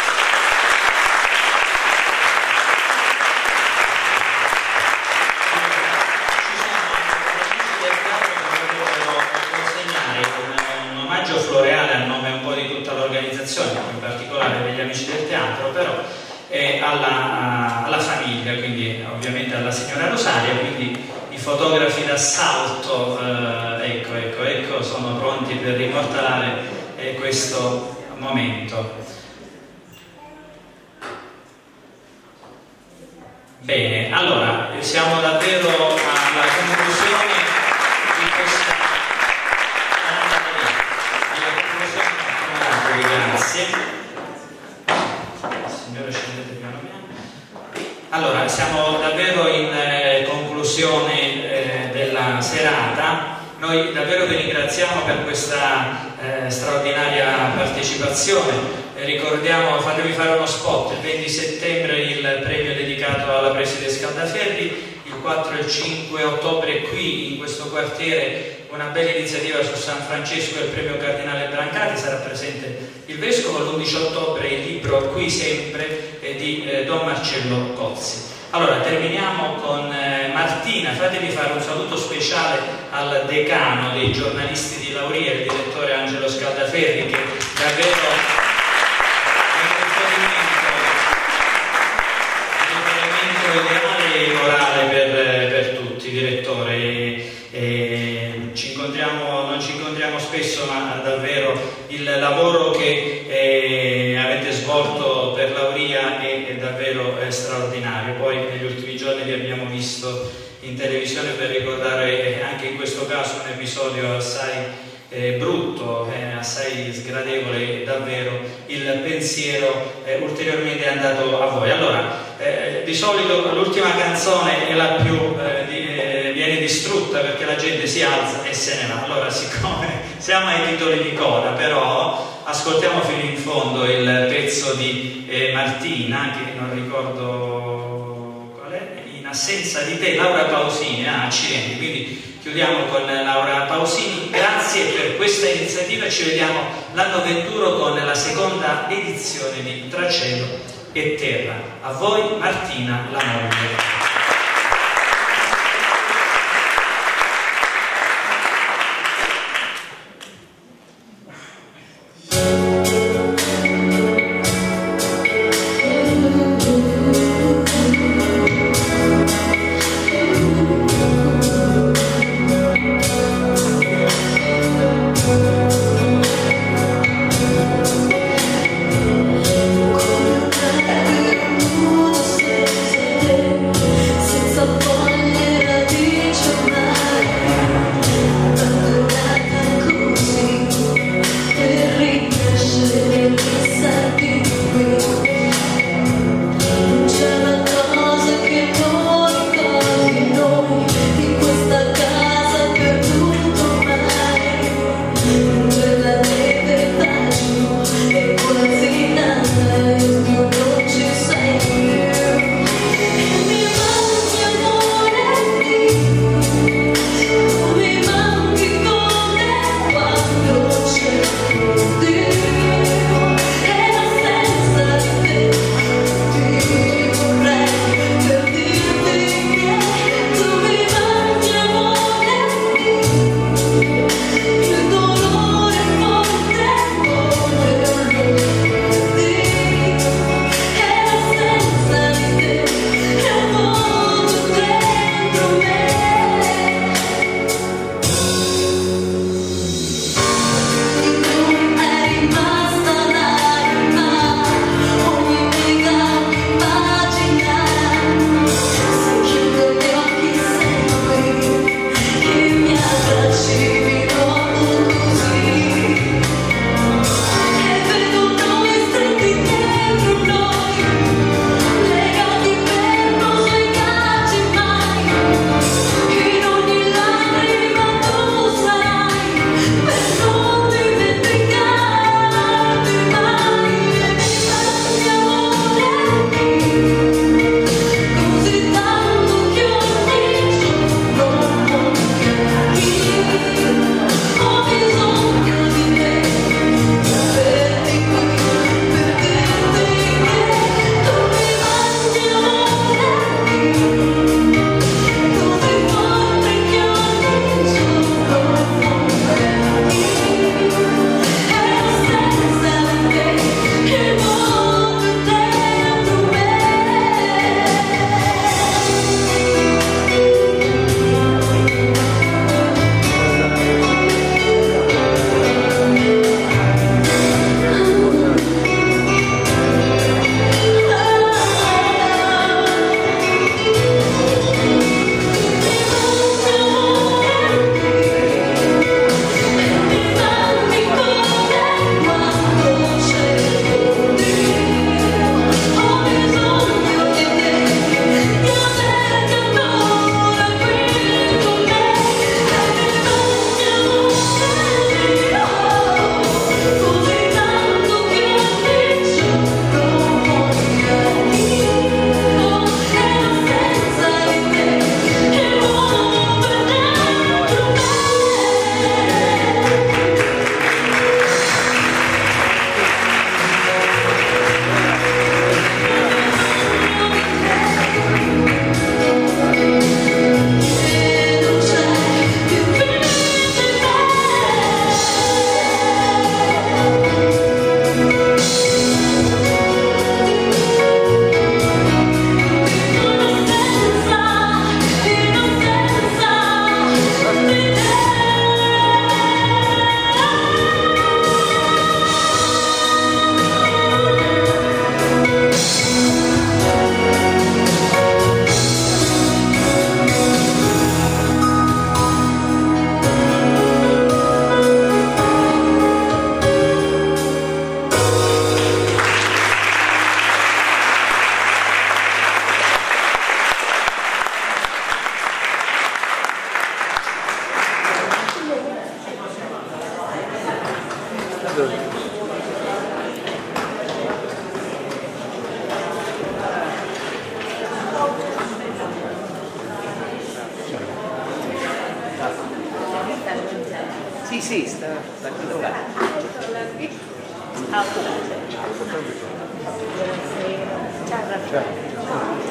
Floreale a nome un po' di tutta l'organizzazione, in particolare degli Amici del Teatro, però e alla, alla famiglia, quindi ovviamente alla signora Rosaria, quindi i fotografi d'assalto, eh, ecco, ecco, ecco, sono pronti per immortalare eh, questo momento. Bene, allora, siamo davvero alla conclusione di questa... Grazie. Signore, scendete piano piano. Allora, siamo davvero in eh, conclusione eh, della serata. Noi davvero vi ringraziamo per questa eh, straordinaria partecipazione. Eh, ricordiamo, fatevi fare uno spot, il venti settembre il premio dedicato alla preside Scaldaferri, il quattro e il cinque ottobre qui in questo quartiere una bella iniziativa su San Francesco e il premio Cardinale Brancati, sarà presente il Vescovo. L'undici ottobre il libro Qui sempre eh, di eh, Don Marcello Cozzi. Allora terminiamo con eh, Martina, fatevi fare un saluto speciale al decano dei giornalisti di Lauria, il direttore Angelo Scaldaferri, che davvero è un riferimento ideale e morale per, per tutti, direttore. E, e ci incontriamo, non ci incontriamo spesso, ma davvero il lavoro che eh, avete svolto per Lauria è, è davvero è straordinario. Poi negli ultimi giorni vi abbiamo visto in televisione per ricordare anche in questo caso un episodio assai eh, brutto, eh, assai sgradevole, davvero il pensiero eh, ulteriormente è andato a voi. Allora, eh, di solito l'ultima canzone è la più eh, di, eh, viene distrutta perché la gente si alza e se ne va. Allora, siccome siamo ai titoli di coda, però ascoltiamo fino in fondo il pezzo di eh, Martina, che non ricordo qual è, In assenza di te, Laura Pausini, ah, accidenti, quindi chiudiamo con Laura Pausini. Grazie per questa iniziativa e ci vediamo l'anno venturo con la seconda edizione di Tra cielo e terra. A voi Martina, la moglie. Come un sì, sta, sta quello là. Ah, ciao. Ciao.